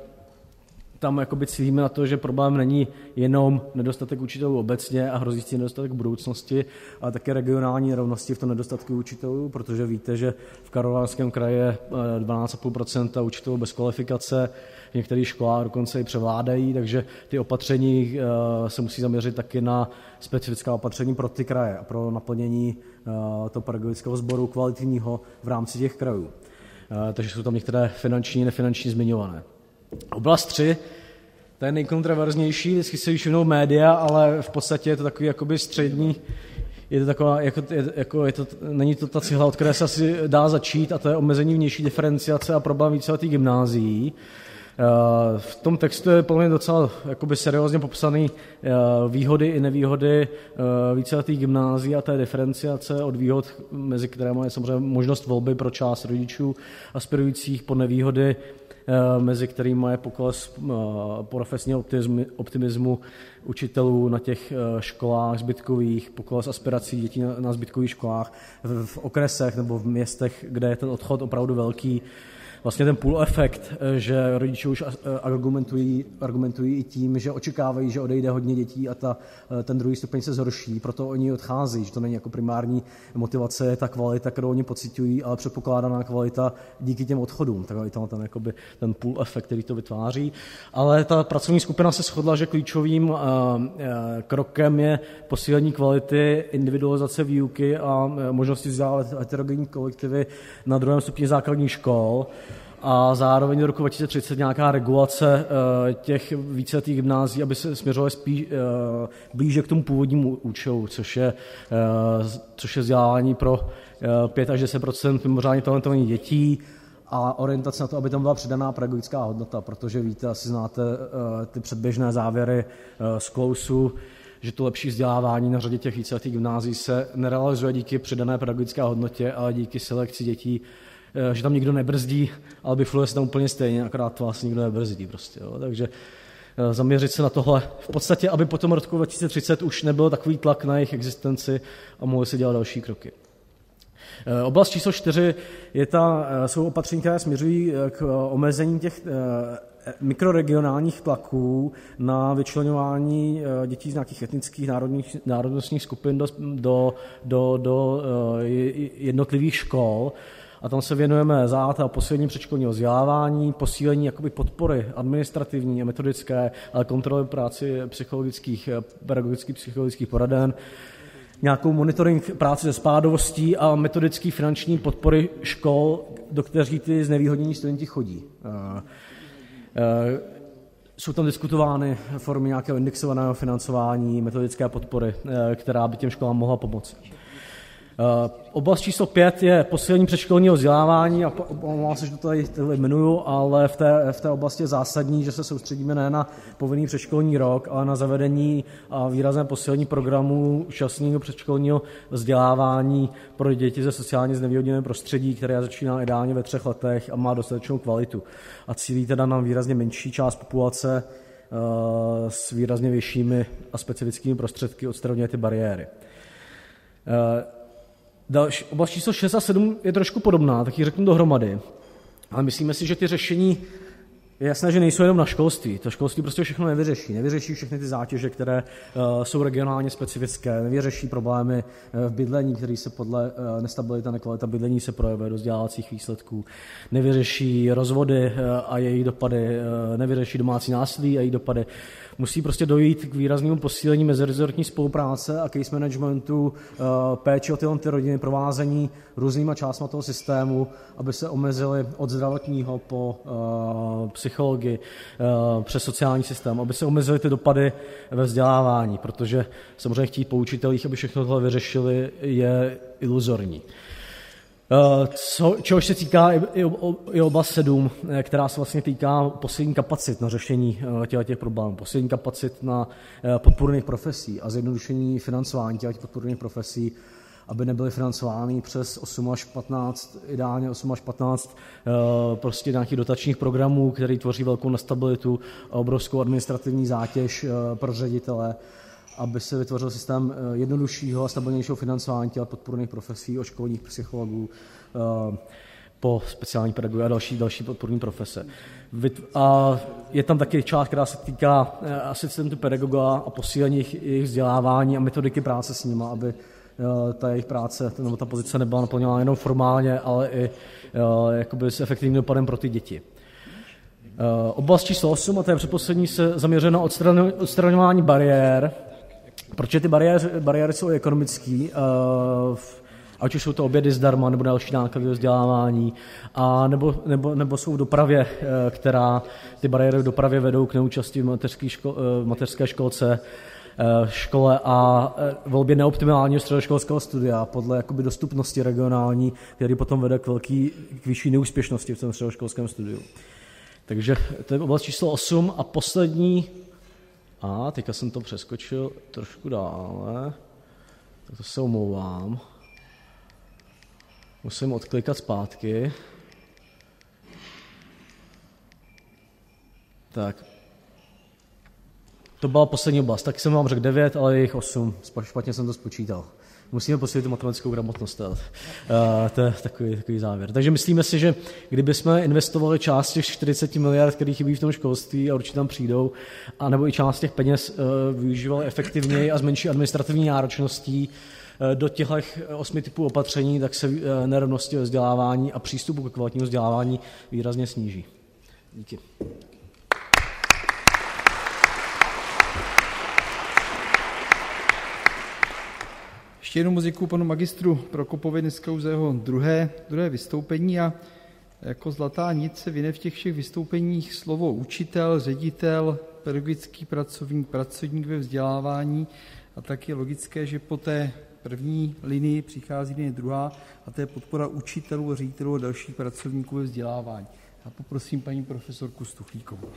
tam jakoby cílíme na to, že problém není jenom nedostatek učitelů obecně a hrozící nedostatek v budoucnosti, ale také regionální nerovnosti v tom nedostatku učitelů, protože víte, že v Karlovarském kraji je dvanáct celá pět procenta učitelů bez kvalifikace, v některých školách dokonce i převládají, takže ty opatření se musí zaměřit taky na specifická opatření pro ty kraje a pro naplnění toho pedagogického sboru kvalitního v rámci těch krajů. Takže jsou tam některé finanční a nefinanční zmiňované. Oblast tři, to je nejkontroverznější, vždycky se všimnou média, ale v podstatě je to takový jakoby střední, je to taková, jako, je, jako je to, není to ta cihla, od které se asi dá začít, a to je omezení vnější diferenciace a problém víceletých gymnázií. V tom textu je podle mě docela jakoby seriózně popsaný výhody i nevýhody víceletých gymnázií a té diferenciace od výhod, mezi kterými je samozřejmě možnost volby pro část rodičů aspirujících, po nevýhody, mezi kterými je pokles profesního optimismu učitelů na těch školách zbytkových, pokles aspirací dětí na zbytkových školách v okresech nebo v městech, kde je ten odchod opravdu velký. Vlastně ten pull efekt, že rodiče už argumentují, argumentují i tím, že očekávají, že odejde hodně dětí a ta, ten druhý stupeň se zhorší, proto oni odchází, že to není jako primární motivace, je ta kvalita, kterou oni pociťují, ale předpokládaná kvalita díky těm odchodům, takový tam ten, jakoby, ten pull efekt, který to vytváří. Ale ta pracovní skupina se shodla, že klíčovým uh, krokem je posílení kvality, individualizace výuky a možnosti vzdělávat heterogenní kolektivy na druhém stupni základních škol. A zároveň do roku dva tisíce třicet nějaká regulace těch víceletých gymnázií, aby se směřovaly spíš blíže k tomu původnímu účelu, což je, což je vzdělávání pro pět až deset procent mimořádně talentovaných dětí a orientace na to, aby tam byla přidaná pedagogická hodnota, protože víte, asi znáte ty předběžné závěry z Klausu, že to lepší vzdělávání na řadě těch víceletých gymnázií se nerealizuje díky přidané pedagogické hodnotě, ale díky selekci dětí, že tam nikdo nebrzdí, ale bifluje se tam úplně stejně, akorát to vlastně nikdo nebrzdí prostě. Jo. Takže zaměřit se na tohle v podstatě, aby potom roku dva tisíce třicet už nebyl takový tlak na jejich existenci a mohli se dělat další kroky. Oblast číslo čtyři je ta, jsou opatření, které směřují k omezení těch mikroregionálních tlaků na vyčleňování dětí z nějakých etnických národních, národnostních skupin do, do, do, do jednotlivých škol. A tam se věnujeme za a posílení předškolního vzdělávání, posílení jakoby podpory administrativní a metodické, ale kontroly práci psychologických, pedagogických psychologických poraden, nějakou monitoring práce se spádovostí a metodický finanční podpory škol, do kterých ty znevýhodnění studenti chodí. Jsou tam diskutovány formy nějakého indexovaného financování, metodické podpory, která by těm školám mohla pomoci. Uh, oblast číslo pět je posílení předškolního vzdělávání a omlouvám se, že to tady, tady jmenuju, ale v té, v té oblasti je zásadní, že se soustředíme ne na povinný předškolní rok, ale na zavedení a výrazné posílení programů včasného předškolního vzdělávání pro děti ze sociálně znevýhodněného prostředí, které začíná ideálně ve třech letech a má dostatečnou kvalitu. A cílí teda na výrazně menší část populace uh, s výrazně vyššími a specifickými prostředky odstraňuje ty bariéry. Uh, Další, oblast číslo šest a sedm je trošku podobná, tak ji řeknu dohromady. Ale myslíme si, že ty řešení, je jasné, že nejsou jenom na školství. To školství prostě všechno nevyřeší. Nevyřeší všechny ty zátěže, které uh, jsou regionálně specifické. Nevyřeší problémy uh, v bydlení, které se podle uh, nestabilita, nekvalita bydlení se projevuje do vzdělávacích výsledků. Nevyřeší rozvody uh, a jejich dopady. Uh, nevyřeší domácí násilí a jejich dopady. Musí prostě dojít k výraznému posílení mezirezortní spolupráce a case managementu, péči o tyhle ty rodiny, provázení různýma částma toho systému, aby se omezily od zdravotního po uh, psychologii uh, přes sociální systém, aby se omezily ty dopady ve vzdělávání, protože samozřejmě chtít po učitelích, aby všechno tohle vyřešili, je iluzorní. Co, čehož se týká i, i, i oblast sedm, která se vlastně týká posílení kapacit na řešení těch, těch problémů, posílení kapacit na podpůrných profesí a zjednodušení financování těch podpůrných profesí, aby nebyly financovány přes osm až patnáct, ideálně osm až patnáct prostě nějakých dotačních programů, které tvoří velkou nestabilitu a obrovskou administrativní zátěž pro ředitele, aby se vytvořil systém jednoduššího a stabilnějšího financování těch podpůrných profesí, od školních psychologů po speciální pedagogy a další, další podpůrné profese. A je tam taky část, která se týká asistentu pedagoga a posílení jejich, jejich vzdělávání a metodiky práce s nimi, aby ta jejich práce, nebo ta pozice nebyla naplňována jenom formálně, ale i jakoby s efektivním dopadem pro ty děti. Oblast číslo osm, a to je předposlední, se zaměřuje na odstraňování bariér. Proč ty bariéry, bariéry jsou ekonomické, ať už jsou to obědy zdarma, nebo další náklady vzdělávání, a nebo, nebo, nebo jsou v dopravě, která ty bariéry v dopravě vedou k neúčasti v mateřské, ško, mateřské školce, škole a volbě neoptimálního středoškolského studia podle jakoby dostupnosti regionální, který potom vede k, velký, k vyšší neúspěšnosti v tom středoškolském studiu. Takže to je oblast číslo osm a poslední, a teďka jsem to přeskočil trošku dále, tak to se omlouvám. Musím odklikat zpátky. Tak. To byla poslední oblast, tak jsem vám řekl devět, ale je jich osm, špatně jsem to spočítal. Musíme posílit tu matematickou gramotnost. Uh, to je takový, takový závěr. Takže myslíme si, že kdybychom investovali část těch čtyřicet miliard, které chybí v tom školství a určitě tam přijdou, anebo i část těch peněz uh, využívali efektivněji a s menší administrativní náročností uh, do těchto osmi typů opatření, tak se uh, nerovnosti ve vzdělávání a přístupu k kvalitnímu vzdělávání výrazně sníží. Díky. Ještě jednu muziku panu magistru Prokopovi, dneska už za jeho druhé, druhé vystoupení, a jako zlatá nit se vyne v těch všech vystoupeních slovo učitel, ředitel, pedagogický pracovník, pracovník ve vzdělávání, a tak je logické, že po té první linii přichází linie druhá, a to je podpora učitelů, ředitelů a dalších pracovníků ve vzdělávání. Já poprosím paní profesorku Stuchlíkovou.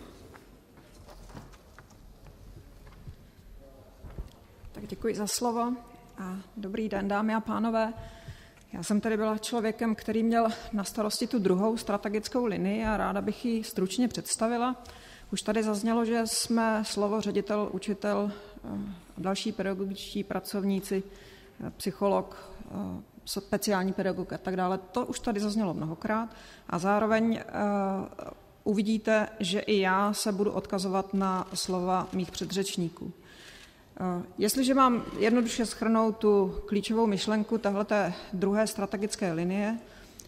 Tak děkuji za slovo. A dobrý den, dámy a pánové. Já jsem tady byla člověkem, který měl na starosti tu druhou strategickou linii a ráda bych ji stručně představila. Už tady zaznělo, že jsme slovo ředitel, učitel, další pedagogičtí pracovníci, psycholog, speciální pedagog a tak dále. To už tady zaznělo mnohokrát a zároveň uvidíte, že i já se budu odkazovat na slova mých předřečníků. Jestliže mám jednoduše shrnout tu klíčovou myšlenku téhleté druhé strategické linie,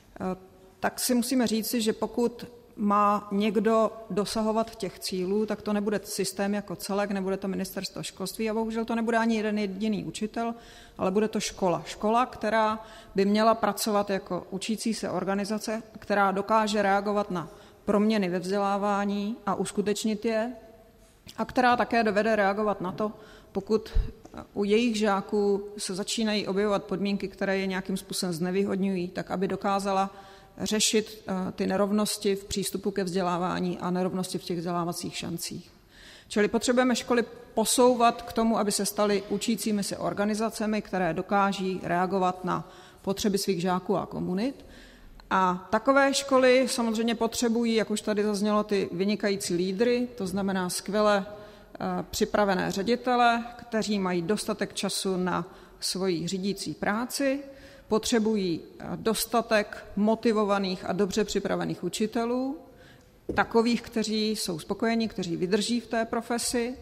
tak si musíme říci, že pokud má někdo dosahovat těch cílů, tak to nebude systém jako celek, nebude to ministerstvo školství a bohužel to nebude ani jeden jediný učitel, ale bude to škola. Škola, která by měla pracovat jako učící se organizace, která dokáže reagovat na proměny ve vzdělávání a uskutečnit je, a která také dovede reagovat na to, pokud u jejich žáků se začínají objevovat podmínky, které je nějakým způsobem znevýhodňují, tak aby dokázala řešit ty nerovnosti v přístupu ke vzdělávání a nerovnosti v těch vzdělávacích šancích. Čili potřebujeme školy posouvat k tomu, aby se staly učícími se organizacemi, které dokáží reagovat na potřeby svých žáků a komunit. A takové školy samozřejmě potřebují, jak už tady zaznělo, ty vynikající lídry, to znamená skvěle připravené ředitele, kteří mají dostatek času na svoji řídící práci, potřebují dostatek motivovaných a dobře připravených učitelů, takových, kteří jsou spokojení, kteří vydrží v té profesi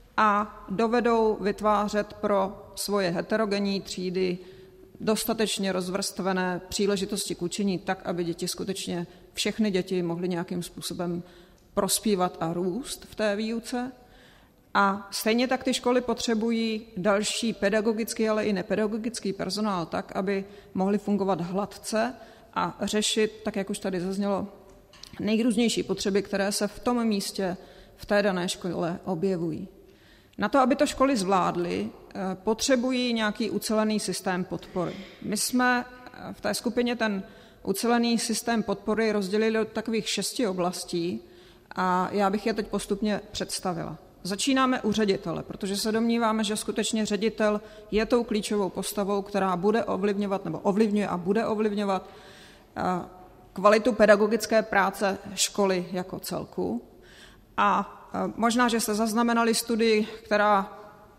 a dovedou vytvářet pro svoje heterogenní třídy dostatečně rozvrstvené příležitosti k učení tak, aby děti skutečně, všechny děti mohly nějakým způsobem prospívat a růst v té výuce. A stejně tak ty školy potřebují další pedagogický, ale i nepedagogický personál tak, aby mohly fungovat hladce a řešit, tak jak už tady zaznělo, nejrůznější potřeby, které se v tom místě, v té dané škole objevují. Na to, aby to školy zvládly, potřebují nějaký ucelený systém podpory. My jsme v té skupině ten ucelený systém podpory rozdělili do takových šesti oblastí a já bych je teď postupně představila. Začínáme u ředitele, protože se domníváme, že skutečně ředitel je tou klíčovou postavou, která bude ovlivňovat nebo ovlivňuje a bude ovlivňovat kvalitu pedagogické práce školy jako celku. A možná, že jste zaznamenali studii, která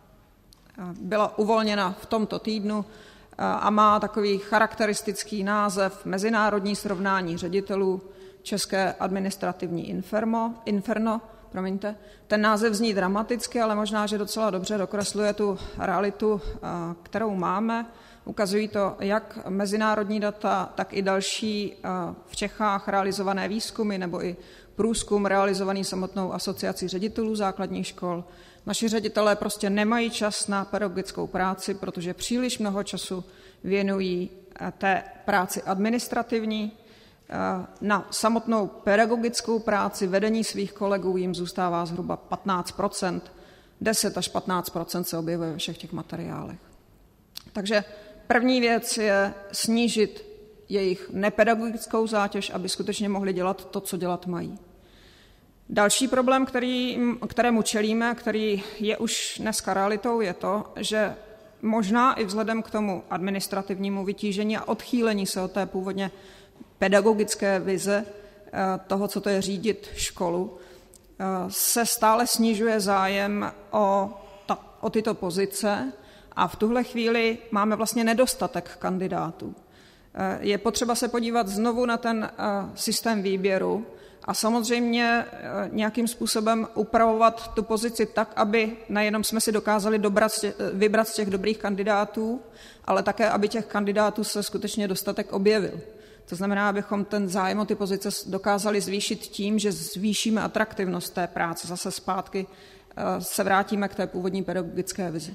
byla uvolněna v tomto týdnu a má takový charakteristický název Mezinárodní srovnání ředitelů České administrativní inferno. inferno promiňte. Ten název zní dramaticky, ale možná, že docela dobře dokresluje tu realitu, kterou máme. Ukazují to jak mezinárodní data, tak i další v Čechách realizované výzkumy nebo i průzkum realizovaný samotnou asociací ředitelů základních škol. Naši ředitelé prostě nemají čas na pedagogickou práci, protože příliš mnoho času věnují té práci administrativní. Na samotnou pedagogickou práci vedení svých kolegů jim zůstává zhruba patnáct procent, deset až patnáct procent se objevuje ve všech těch materiálech. Takže první věc je snížit jejich nepedagogickou zátěž, aby skutečně mohli dělat to, co dělat mají. Další problém, který, kterému čelíme, který je už dneska realitou, je to, že možná i vzhledem k tomu administrativnímu vytížení a odchýlení se od té původně pedagogické vize toho, co to je řídit školu, se stále snižuje zájem o, ta, o tyto pozice a v tuhle chvíli máme vlastně nedostatek kandidátů. Je potřeba se podívat znovu na ten systém výběru a samozřejmě nějakým způsobem upravovat tu pozici tak, aby nejenom jsme si dokázali dobrat, vybrat z těch dobrých kandidátů, ale také, aby těch kandidátů se skutečně dostatek objevil. To znamená, abychom ten zájem o ty pozice dokázali zvýšit tím, že zvýšíme atraktivnost té práce. Zase zpátky se vrátíme k té původní pedagogické vizi.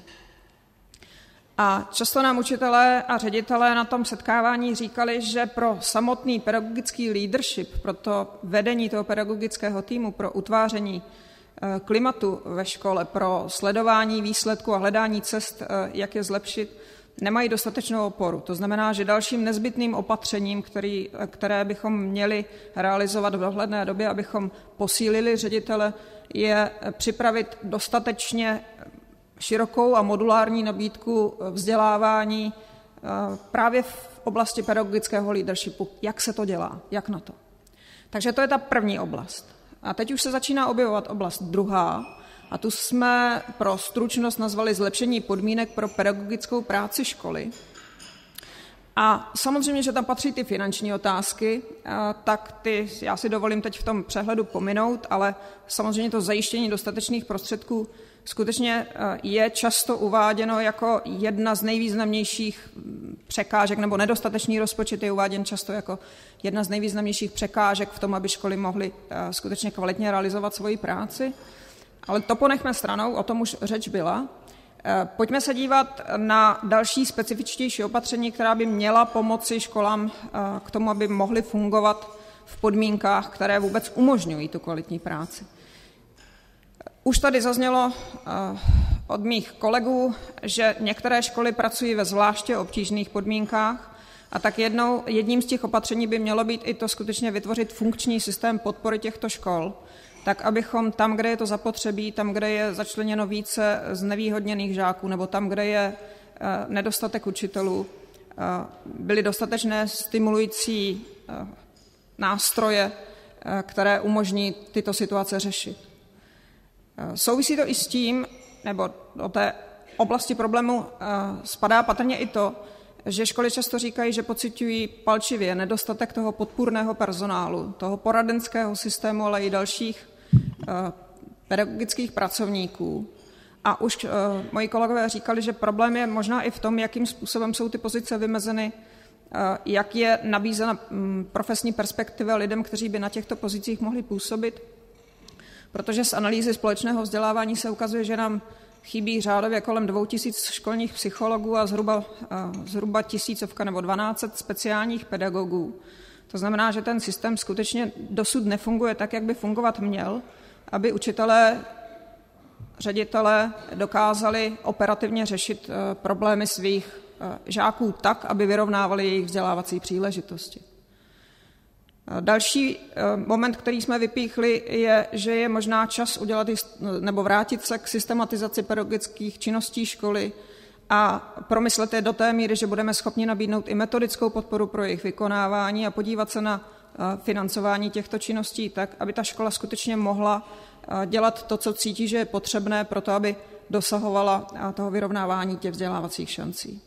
A často nám učitelé a ředitelé na tom setkávání říkali, že pro samotný pedagogický leadership, pro to vedení toho pedagogického týmu, pro utváření klimatu ve škole, pro sledování výsledků a hledání cest, jak je zlepšit, nemají dostatečnou oporu. To znamená, že dalším nezbytným opatřením, který, které bychom měli realizovat v dohledné době, abychom posílili ředitele, je připravit dostatečně širokou a modulární nabídku vzdělávání právě v oblasti pedagogického leadershipu. Jak se to dělá? Jak na to? Takže to je ta první oblast. A teď už se začíná objevovat oblast druhá, a tu jsme pro stručnost nazvali zlepšení podmínek pro pedagogickou práci školy. A samozřejmě, že tam patří ty finanční otázky, tak ty já si dovolím teď v tom přehledu pominout, ale samozřejmě to zajištění dostatečných prostředků skutečně je často uváděno jako jedna z nejvýznamnějších překážek, nebo nedostatečný rozpočet je uváděn často jako jedna z nejvýznamnějších překážek v tom, aby školy mohly skutečně kvalitně realizovat svoji práci. Ale to ponechme stranou, o tom už řeč byla. Pojďme se dívat na další specifičtější opatření, která by měla pomoci školám k tomu, aby mohly fungovat v podmínkách, které vůbec umožňují tu kvalitní práci. Už tady zaznělo od mých kolegů, že některé školy pracují ve zvláště obtížných podmínkách a tak jednou, jedním z těch opatření by mělo být i to skutečně vytvořit funkční systém podpory těchto škol, tak abychom tam, kde je to zapotřebí, tam, kde je začleněno více znevýhodněných žáků nebo tam, kde je nedostatek učitelů, byly dostatečné stimulující nástroje, které umožní tyto situace řešit. Souvisí to i s tím, nebo do té oblasti problému spadá patrně i to, že školy často říkají, že pociťují palčivě nedostatek toho podpůrného personálu, toho poradenského systému, ale i dalších pedagogických pracovníků. A už moji kolegové říkali, že problém je možná i v tom, jakým způsobem jsou ty pozice vymezeny, jak je nabízena profesní perspektiva lidem, kteří by na těchto pozicích mohli působit. Protože z analýzy společného vzdělávání se ukazuje, že nám chybí řádově kolem dvou tisíc školních psychologů a zhruba, zhruba tisícovka nebo dvanáct set speciálních pedagogů. To znamená, že ten systém skutečně dosud nefunguje tak, jak by fungovat měl, aby učitelé, ředitelé dokázali operativně řešit problémy svých žáků tak, aby vyrovnávali jejich vzdělávací příležitosti. Další moment, který jsme vypíchli, je, že je možná čas udělat nebo vrátit se k systematizaci pedagogických činností školy a promyslet je do té míry, že budeme schopni nabídnout i metodickou podporu pro jejich vykonávání a podívat se na financování těchto činností tak, aby ta škola skutečně mohla dělat to, co cítí, že je potřebné pro to, aby dosahovala toho vyrovnávání těch vzdělávacích šancí.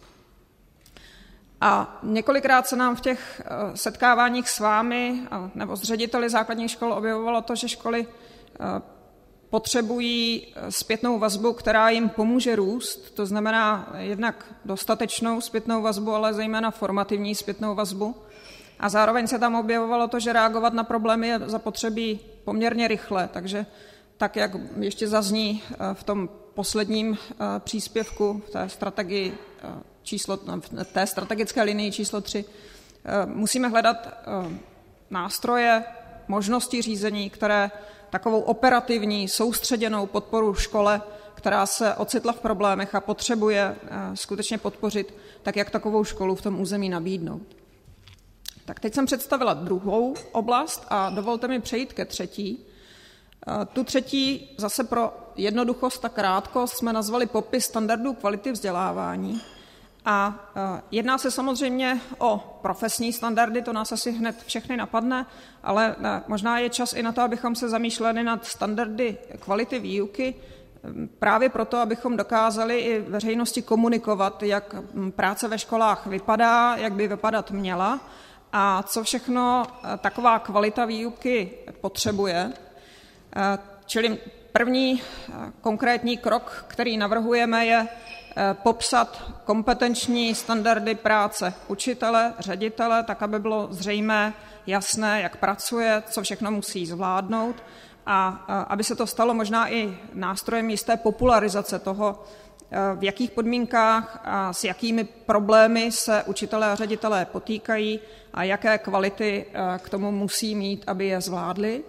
A několikrát se nám v těch setkáváních s vámi nebo s řediteli základních škol objevovalo to, že školy potřebují zpětnou vazbu, která jim pomůže růst, to znamená jednak dostatečnou zpětnou vazbu, ale zejména formativní zpětnou vazbu. A zároveň se tam objevovalo to, že reagovat na problémy je zapotřebí poměrně rychle, takže tak, jak ještě zazní v tom posledním příspěvku v té strategii číslo, v té strategické linii číslo tři, musíme hledat nástroje, možnosti řízení, které takovou operativní, soustředěnou podporu škole, která se ocitla v problémech a potřebuje skutečně podpořit, tak jak takovou školu v tom území nabídnout. Tak teď jsem představila druhou oblast a dovolte mi přejít ke třetí. Tu třetí zase pro jednoduchost a krátkost jsme nazvali popis standardů kvality vzdělávání. A jedná se samozřejmě o profesní standardy, to nás asi hned všechny napadne, ale možná je čas i na to, abychom se zamýšleli nad standardy kvality výuky, právě proto, abychom dokázali i veřejnosti komunikovat, jak práce ve školách vypadá, jak by vypadat měla a co všechno taková kvalita výuky potřebuje. Čili první konkrétní krok, který navrhujeme, je popsat kompetenční standardy práce učitele, ředitele, tak, aby bylo zřejmé, jasné, jak pracuje, co všechno musí zvládnout a aby se to stalo možná i nástrojem jisté popularizace toho, v jakých podmínkách a s jakými problémy se učitelé a ředitelé potýkají a jaké kvality k tomu musí mít, aby je zvládli.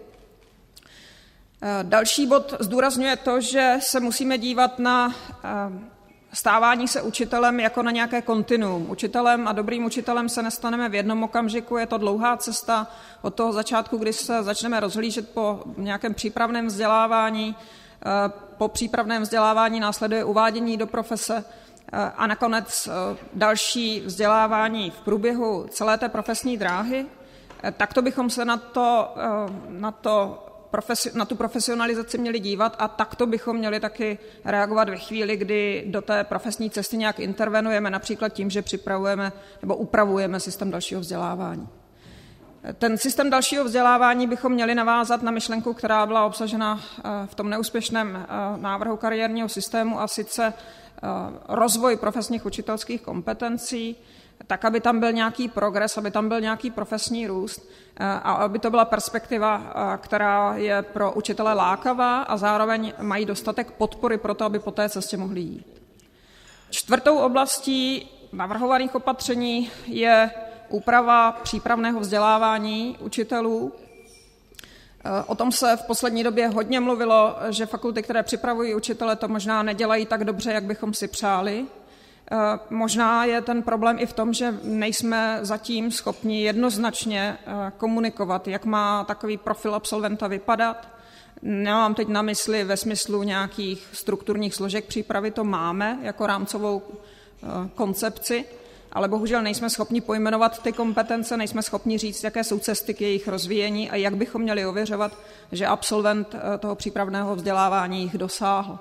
Další bod zdůrazňuje to, že se musíme dívat na stávání se učitelem jako na nějaké kontinuum. Učitelem a dobrým učitelem se nestaneme v jednom okamžiku, je to dlouhá cesta od toho začátku, kdy se začneme rozhlížet po nějakém přípravném vzdělávání. Po přípravném vzdělávání následuje uvádění do profese a nakonec další vzdělávání v průběhu celé té profesní dráhy. Takto bychom se na, to, na, to, na tu profesionalizaci měli dívat a takto bychom měli taky reagovat ve chvíli, kdy do té profesní cesty nějak intervenujeme, například tím, že připravujeme nebo upravujeme systém dalšího vzdělávání. Ten systém dalšího vzdělávání bychom měli navázat na myšlenku, která byla obsažena v tom neúspěšném návrhu kariérního systému, a sice rozvoj profesních učitelských kompetencí, tak, aby tam byl nějaký progres, aby tam byl nějaký profesní růst a aby to byla perspektiva, která je pro učitele lákavá a zároveň mají dostatek podpory pro to, aby po té cestě mohli jít. Čtvrtou oblastí navrhovaných opatření je úprava přípravného vzdělávání učitelů. O tom se v poslední době hodně mluvilo, že fakulty, které připravují učitele, to možná nedělají tak dobře, jak bychom si přáli. Možná je ten problém i v tom, že nejsme zatím schopni jednoznačně komunikovat, jak má takový profil absolventa vypadat. Nemám teď na mysli ve smyslu nějakých strukturních složek přípravy, to máme jako rámcovou koncepci, ale bohužel nejsme schopni pojmenovat ty kompetence, nejsme schopni říct, jaké jsou cesty k jejich rozvíjení a jak bychom měli ověřovat, že absolvent toho přípravného vzdělávání jich dosáhl.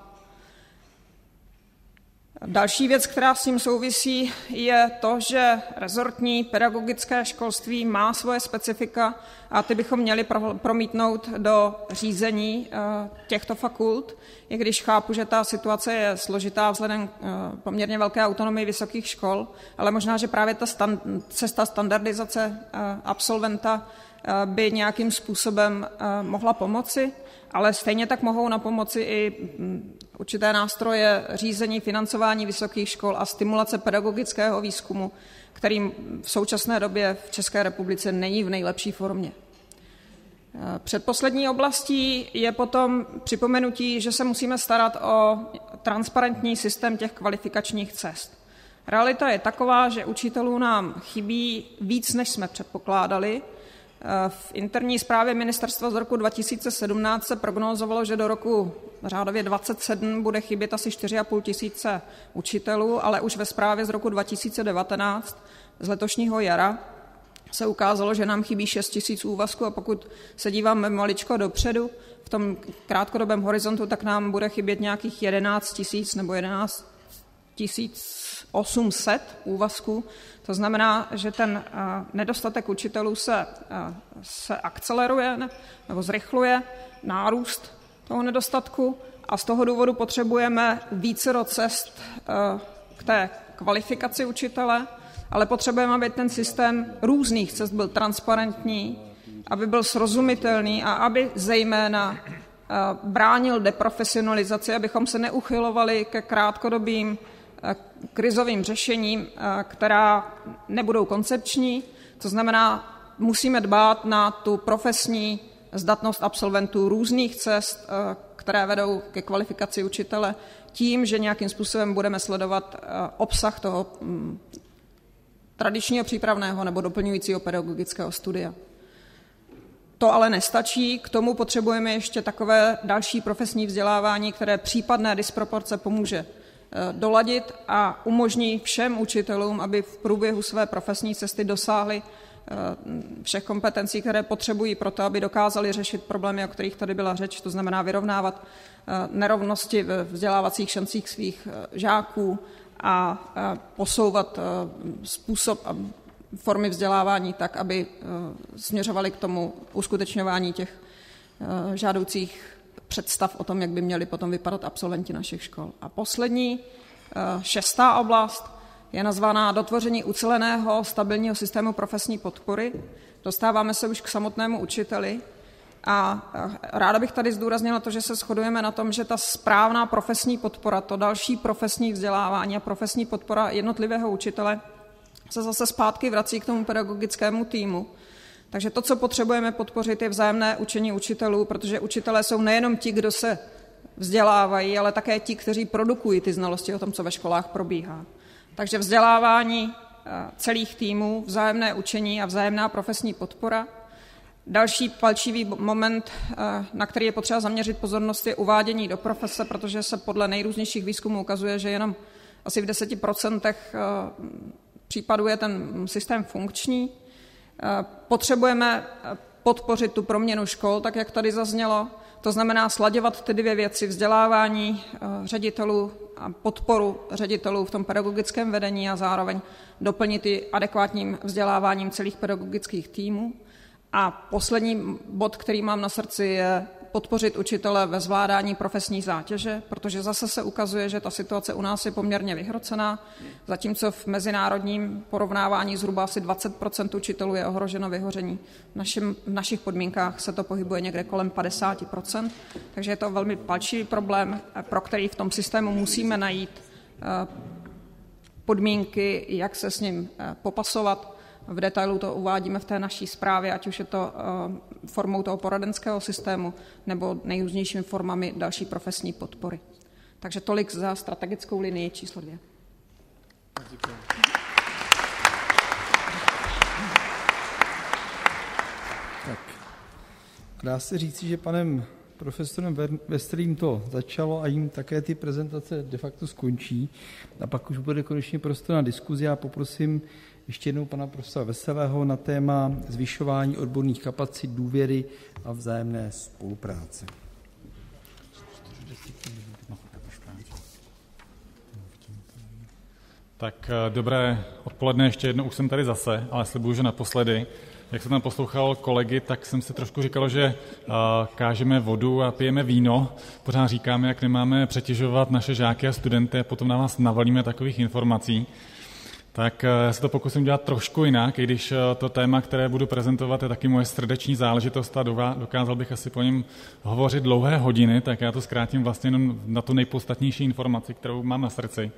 Další věc, která s tím souvisí, je to, že rezortní pedagogické školství má svoje specifika a ty bychom měli promítnout do řízení těchto fakult, i když chápu, že ta situace je složitá vzhledem k poměrně velké autonomii vysokých škol, ale možná, že právě ta stand, cesta standardizace absolventa by nějakým způsobem mohla pomoci, ale stejně tak mohou na pomoci i určité nástroje řízení, financování vysokých škol a stimulace pedagogického výzkumu, který v současné době v České republice není v nejlepší formě. Předposlední oblastí je potom připomenutí, že se musíme starat o transparentní systém těch kvalifikačních cest. Realita je taková, že učitelů nám chybí víc, než jsme předpokládali. V interní zprávě ministerstva z roku dva tisíce sedmnáct se prognózovalo, že do roku řádově dvacet sedm bude chybět asi čtyři a půl tisíce učitelů, ale už ve zprávě z roku dva tisíce devatenáct z letošního jara se ukázalo, že nám chybí šest tisíc úvazků a pokud se díváme maličko dopředu v tom krátkodobém horizontu, tak nám bude chybět nějakých jedenáct tisíc nebo jedenáct tisíc osm set úvazků. To znamená, že ten nedostatek učitelů se, se akceleruje nebo zrychluje, nárůst toho nedostatku a z toho důvodu potřebujeme vícero cest k té kvalifikaci učitele, ale potřebujeme, aby ten systém různých cest byl transparentní, aby byl srozumitelný a aby zejména bránil deprofesionalizaci, abychom se neuchylovali ke krátkodobým krizovým řešením, která nebudou koncepční. To znamená, musíme dbát na tu profesní zdatnost absolventů různých cest, které vedou ke kvalifikaci učitele, tím, že nějakým způsobem budeme sledovat obsah toho tradičního přípravného nebo doplňujícího pedagogického studia. To ale nestačí, k tomu potřebujeme ještě takové další profesní vzdělávání, které případné disproporce pomůže doladit a umožní všem učitelům, aby v průběhu své profesní cesty dosáhli všech kompetencí, které potřebují pro to, aby dokázali řešit problémy, o kterých tady byla řeč, to znamená vyrovnávat nerovnosti ve vzdělávacích šancích svých žáků a posouvat způsob a formy vzdělávání tak, aby směřovali k tomu uskutečňování těch žádoucích představ o tom, jak by měli potom vypadat absolventi našich škol. A poslední, šestá oblast je nazvaná dotvoření uceleného stabilního systému profesní podpory. Dostáváme se už k samotnému učiteli a ráda bych tady zdůraznila to, že se shodujeme na tom, že ta správná profesní podpora, to další profesní vzdělávání a profesní podpora jednotlivého učitele se zase zpátky vrací k tomu pedagogickému týmu. Takže to, co potřebujeme podpořit, je vzájemné učení učitelů, protože učitelé jsou nejenom ti, kdo se vzdělávají, ale také ti, kteří produkují ty znalosti o tom, co ve školách probíhá. Takže vzdělávání celých týmů, vzájemné učení a vzájemná profesní podpora. Další palčivý moment, na který je potřeba zaměřit pozornost, je uvádění do profese, protože se podle nejrůznějších výzkumů ukazuje, že jenom asi v deseti procentech případů je ten systém funkční. Potřebujeme podpořit tu proměnu škol, tak jak tady zaznělo. To znamená slaďovat ty dvě věci, vzdělávání ředitelů a podporu ředitelů v tom pedagogickém vedení a zároveň doplnit i adekvátním vzděláváním celých pedagogických týmů. A poslední bod, který mám na srdci, je podpořit učitele ve zvládání profesní zátěže, protože zase se ukazuje, že ta situace u nás je poměrně vyhrocená, zatímco v mezinárodním porovnávání zhruba asi dvacet procent učitelů je ohroženo vyhoření. V, našim, v našich podmínkách se to pohybuje někde kolem padesát procent, takže je to velmi palčivý problém, pro který v tom systému musíme najít podmínky, jak se s ním popasovat. V detailu to uvádíme v té naší zprávě, ať už je to formou toho poradenského systému nebo nejrůznějšími formami další profesní podpory. Takže tolik za strategickou linii číslo dvě. Děkuji. Tak. Dá se říci, že panem profesorem Vestrým to začalo a jim také ty prezentace de facto skončí. A pak už bude konečně prostor na diskuzi. Já poprosím ještě jednou pana profesora Veselého na téma zvyšování odborných kapacit, důvěry a vzájemné spolupráce. Tak dobré odpoledne, ještě jednou, už jsem tady zase, ale slibuju, že naposledy. Jak jsem tam poslouchal kolegy, tak jsem si trošku říkal, že uh, kážeme vodu a pijeme víno. Pořád říkáme, jak nemáme přetěžovat naše žáky a studenty a potom na vás navalíme takových informací. Tak já se to pokusím dělat trošku jinak, i když to téma, které budu prezentovat, je taky moje srdeční záležitost a dokázal bych asi po něm hovořit dlouhé hodiny, tak já to zkrátím vlastně jenom na tu nejpodstatnější informaci, kterou mám na srdci.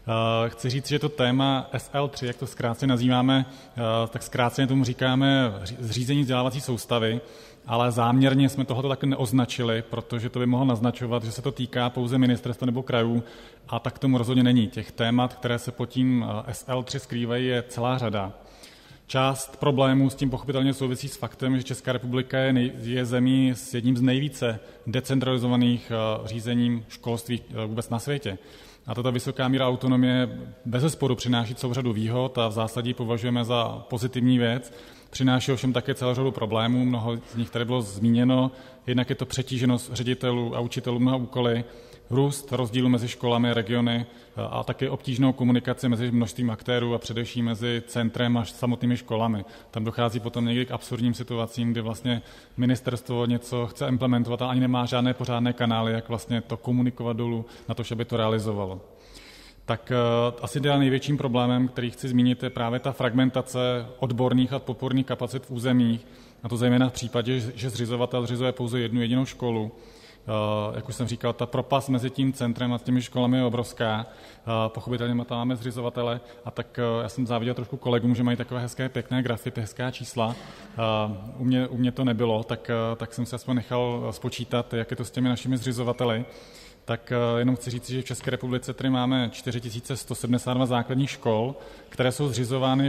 Chci říct, že to téma S L tři, jak to zkráceně nazýváme, tak zkráceně tomu říkáme zřízení vzdělávací soustavy, ale záměrně jsme tohoto tak neoznačili, protože to by mohlo naznačovat, že se to týká pouze ministerstva nebo krajů, a tak tomu rozhodně není. Těch témat, které se pod tím S L tři skrývají, je celá řada. Část problémů s tím pochopitelně souvisí s faktem, že Česká republika je, nej, je zemí s jedním z nejvíce decentralizovaných uh, řízením školství uh, vůbec na světě. A tato vysoká míra autonomie bezesporu přináší celou řadu výhod a v zásadě považujeme za pozitivní věc. Přináší ovšem také celou řadu problémů, mnoho z nich tady bylo zmíněno. Jednak je to přetíženost ředitelů a učitelů mnoha úkoly, růst rozdílu mezi školami a regiony a také obtížnou komunikaci mezi množstvím aktérů a především mezi centrem a samotnými školami. Tam dochází potom někdy k absurdním situacím, kdy vlastně ministerstvo něco chce implementovat a ani nemá žádné pořádné kanály, jak vlastně to komunikovat dolů na to, aby to realizovalo. Tak uh, asi největším problémem, který chci zmínit, je právě ta fragmentace odborných a podporných kapacit v územích, a to zejména v případě, že zřizovatel zřizuje pouze jednu jedinou školu. Uh, jak už jsem říkal, ta propast mezi tím centrem a těmi školami je obrovská. Uh, pochopitelně tam máme zřizovatele, a tak uh, já jsem záviděl trošku kolegům, že mají takové hezké, pěkné grafy, hezká čísla. Uh, u, mě, u mě to nebylo, tak, uh, tak jsem se aspoň nechal spočítat, jak je to s těmi našimi zřizovateli. Tak jenom chci říct, že v České republice tady máme čtyři tisíce sto sedmdesát dva základních škol, které jsou zřizovány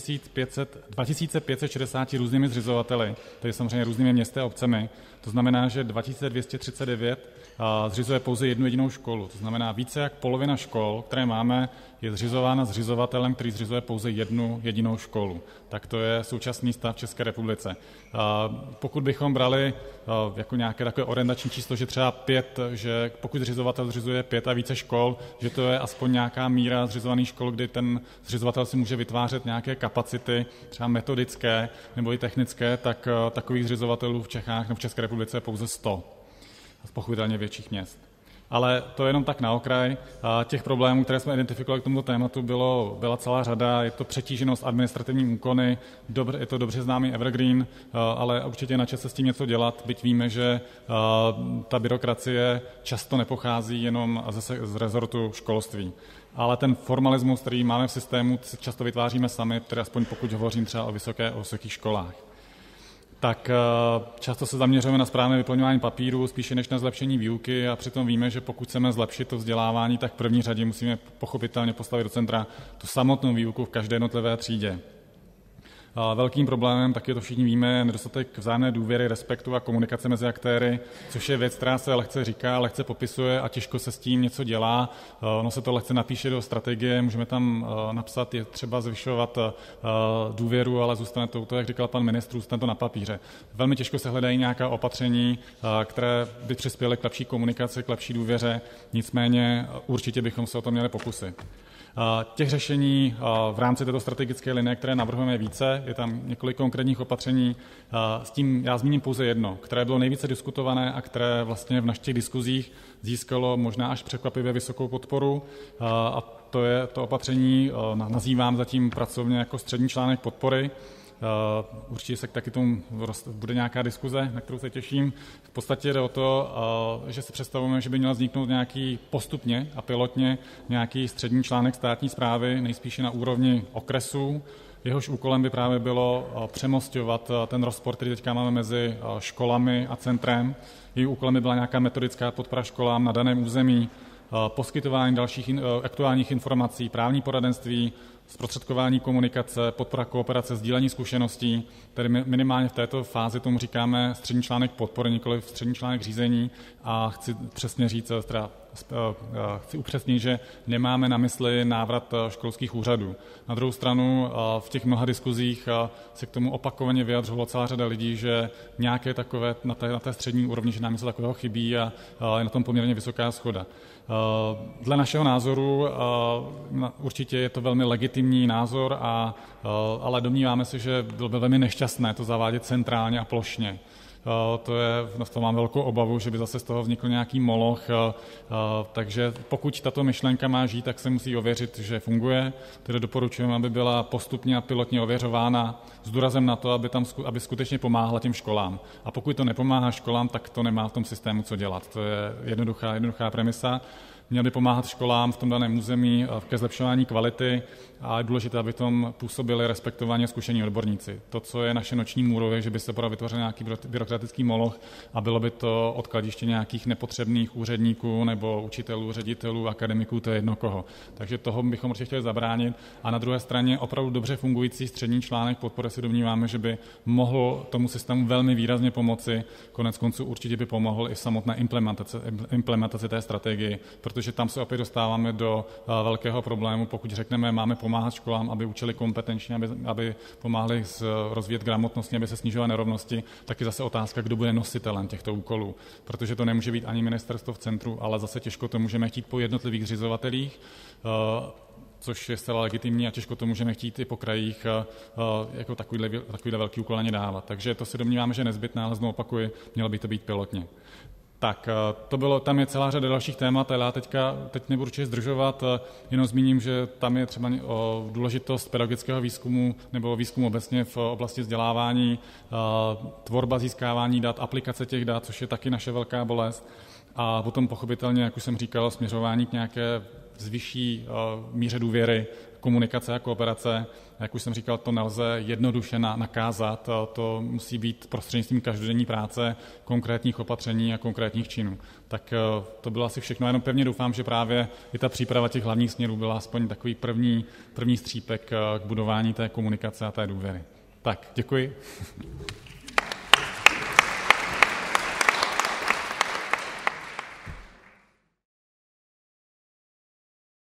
dva tisíce pět set šedesát různými zřizovateli, tedy samozřejmě různými městy a obcemi. To znamená, že dva tisíce dvě stě třicet devět zřizuje pouze jednu jedinou školu. To znamená, více jak polovina škol, které máme, je zřizována zřizovatelem, který zřizuje pouze jednu jedinou školu. Tak to je současný stav v České republice. Pokud bychom brali jako nějaké takové orientační číslo, že třeba pět, že pokud zřizovatel zřizuje pět a více škol, že to je aspoň nějaká míra zřizovaných škol, kdy ten zřizovatel si může vytvářet nějaké kapacity, třeba metodické nebo i technické, tak takových zřizovatelů v Čechách nebo v České republice je pouze sto. Z pochopitelně větších měst. Ale to je jenom tak na okraj. Těch problémů, které jsme identifikovali k tomuto tématu, bylo, byla celá řada. Je to přetíženost administrativní úkony, dobře, je to dobře známý evergreen, ale určitě je na čas se s tím něco dělat, byť víme, že ta byrokracie často nepochází jenom z, z rezortu školství. Ale ten formalismus, který máme v systému, často vytváříme sami, tedy aspoň pokud hovořím třeba o, vysoké, o vysokých školách. Tak často se zaměřujeme na správné vyplňování papíru, spíše než na zlepšení výuky, a přitom víme, že pokud chceme zlepšit to vzdělávání, tak v první řadě musíme pochopitelně postavit do centra tu samotnou výuku v každé jednotlivé třídě. Velkým problémem, taky to všichni víme, je nedostatek vzájemné důvěry, respektu a komunikace mezi aktéry, což je věc, která se lehce říká, lehce popisuje a těžko se s tím něco dělá. Ono se to lehce napíše do strategie, můžeme tam napsat, je třeba zvyšovat důvěru, ale zůstane to, to jak říkal pan ministr, zůstane to na papíře. Velmi těžko se hledají nějaká opatření, které by přispěly k lepší komunikaci, k lepší důvěře, nicméně určitě bychom se o to měli pokusit. Těch řešení v rámci této strategické linie, které navrhujeme více, je tam několik konkrétních opatření. S tím já zmíním pouze jedno, které bylo nejvíce diskutované a které vlastně v našich diskuzích získalo možná až překvapivě vysokou podporu. A to je to opatření, nazývám zatím pracovně jako střední článek podpory. Uh, určitě se taky tomu bude nějaká diskuze, na kterou se těším. V podstatě jde o to, uh, že si představujeme, že by měl vzniknout nějaký postupně a pilotně nějaký střední článek státní správy, nejspíše na úrovni okresů. Jehož úkolem by právě bylo uh, přemosťovat uh, ten rozpor, který teďka máme mezi uh, školami a centrem. Jejich úkolem by byla nějaká metodická podpora školám na daném území, uh, poskytování dalších in, uh, aktuálních informací, právní poradenství, zprostředkování komunikace, podpora kooperace, sdílení zkušeností, tedy minimálně v této fázi tomu říkáme střední článek podpory, nikoli střední článek řízení, a chci přesně říct, teda, chci upřesnit, že nemáme na mysli návrat školských úřadů. Na druhou stranu v těch mnoha diskuzích se k tomu opakovaně vyjadřovalo celá řada lidí, že nějaké takové na té, na té střední úrovni, že nám něco takového chybí, a je na tom poměrně vysoká shoda. Dle našeho názoru určitě je to velmi legitimní názor, a, ale domníváme se, že bylo by velmi nešťastné to zavádět centrálně a plošně. To je, v tom mám velkou obavu, že by zase z toho vznikl nějaký moloch, takže pokud tato myšlenka má žít, tak se musí ověřit, že funguje. Tedy doporučujeme, aby byla postupně a pilotně ověřována s důrazem na to, aby, tam, aby skutečně pomáhala těm školám. A pokud to nepomáhá školám, tak to nemá v tom systému co dělat. To je jednoduchá, jednoduchá premisa. měl by pomáhat školám v tom daném území ke zlepšování kvality a je důležité, aby tom působili respektovaně zkušení odborníci. To, co je naše noční můrou, je, že by se podařilo vytvořit nějaký byrokratický moloch a bylo by to odkladiště nějakých nepotřebných úředníků nebo učitelů, ředitelů, akademiků, to je jedno koho. Takže toho bychom určitě chtěli zabránit. A na druhé straně opravdu dobře fungující střední článek podpory si domníváme, že by mohl tomu systému velmi výrazně pomoci. Konec konců určitě by pomohl i samotné implementace, implementaci té strategii, protože tam se opět dostáváme do velkého problému, pokud řekneme, máme pomáhat školám, aby učili kompetenčně, aby, aby pomáhali rozvíjet gramotnostně, aby se snižovaly nerovnosti, tak je zase otázka, kdo bude nositelem těchto úkolů, protože to nemůže být ani ministerstvo v centru, ale zase těžko to můžeme chtít po jednotlivých zřizovatelích, což je zcela legitimní a těžko to můžeme chtít i po krajích jako takovýhle, takovýhle velký úkol ani dávat. Takže to si domníváme, že je nezbytné, ale znovu opakuji, mělo by to být pilotně. Tak, to bylo, tam je celá řada dalších témat, ale já teďka, teď nebudu určitě zdržovat, jenom zmíním, že tam je třeba o důležitost pedagogického výzkumu nebo výzkumu obecně v oblasti vzdělávání, tvorba získávání dat, aplikace těch dat, což je taky naše velká bolest. A potom pochopitelně, jak už jsem říkal, směřování k nějaké zvyšší míře důvěry, komunikace a kooperace. Jak už jsem říkal, to nelze jednoduše nakázat, to musí být prostřednictvím každodenní práce, konkrétních opatření a konkrétních činů. Tak to bylo asi všechno. Jenom pevně doufám, že právě i ta příprava těch hlavních směrů byla aspoň takový první, první střípek k budování té komunikace a té důvěry. Tak, děkuji.